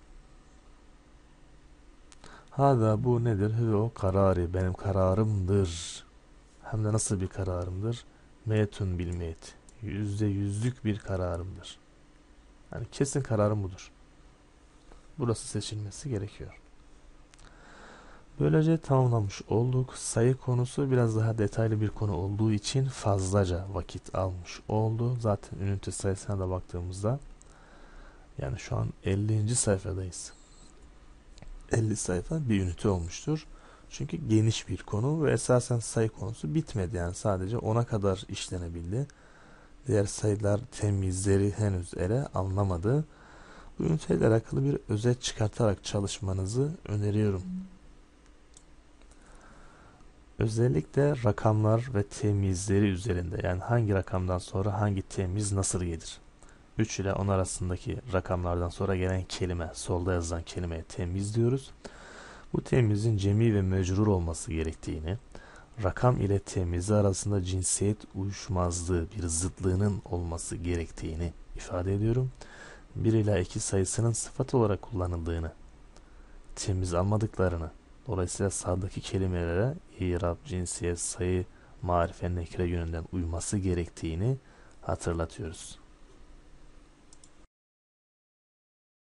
Hada bu nedir? Hüve o kararı. Benim kararımdır. Hem de nasıl bir kararımdır? Meytun bil meyt. %100'lük bir kararımdır. Yani kesin kararım budur. Burası seçilmesi gerekiyor. Böylece tamamlamış olduk. Sayı konusu biraz daha detaylı bir konu olduğu için fazlaca vakit almış oldu. Zaten ünite sayısına da baktığımızda yani şu an 50. sayfadayız. 50 sayfa bir ünite olmuştur. Çünkü geniş bir konu ve esasen sayı konusu bitmedi. Yani sadece 10'a kadar işlenebildi. Diğer sayılar temizleri henüz ele alınamadı. Bu üniteyle alakalı bir özet çıkartarak çalışmanızı öneriyorum. Özellikle rakamlar ve temizleri üzerinde, yani hangi rakamdan sonra hangi temiz nasıl gelir? 3 ile 10 arasındaki rakamlardan sonra gelen kelime, solda yazılan kelimeye temiz diyoruz. Bu temizin cemi ve mecrur olması gerektiğini, rakam ile temizi arasında cinsiyet uyuşmazlığı, bir zıtlığının olması gerektiğini ifade ediyorum. 1 ila 2 sayısının sıfat olarak kullanıldığını, temiz almadıklarını, dolayısıyla sağdaki kelimelere İrab, cinsiyet, sayı, marife, nekre yönünden uyması gerektiğini hatırlatıyoruz.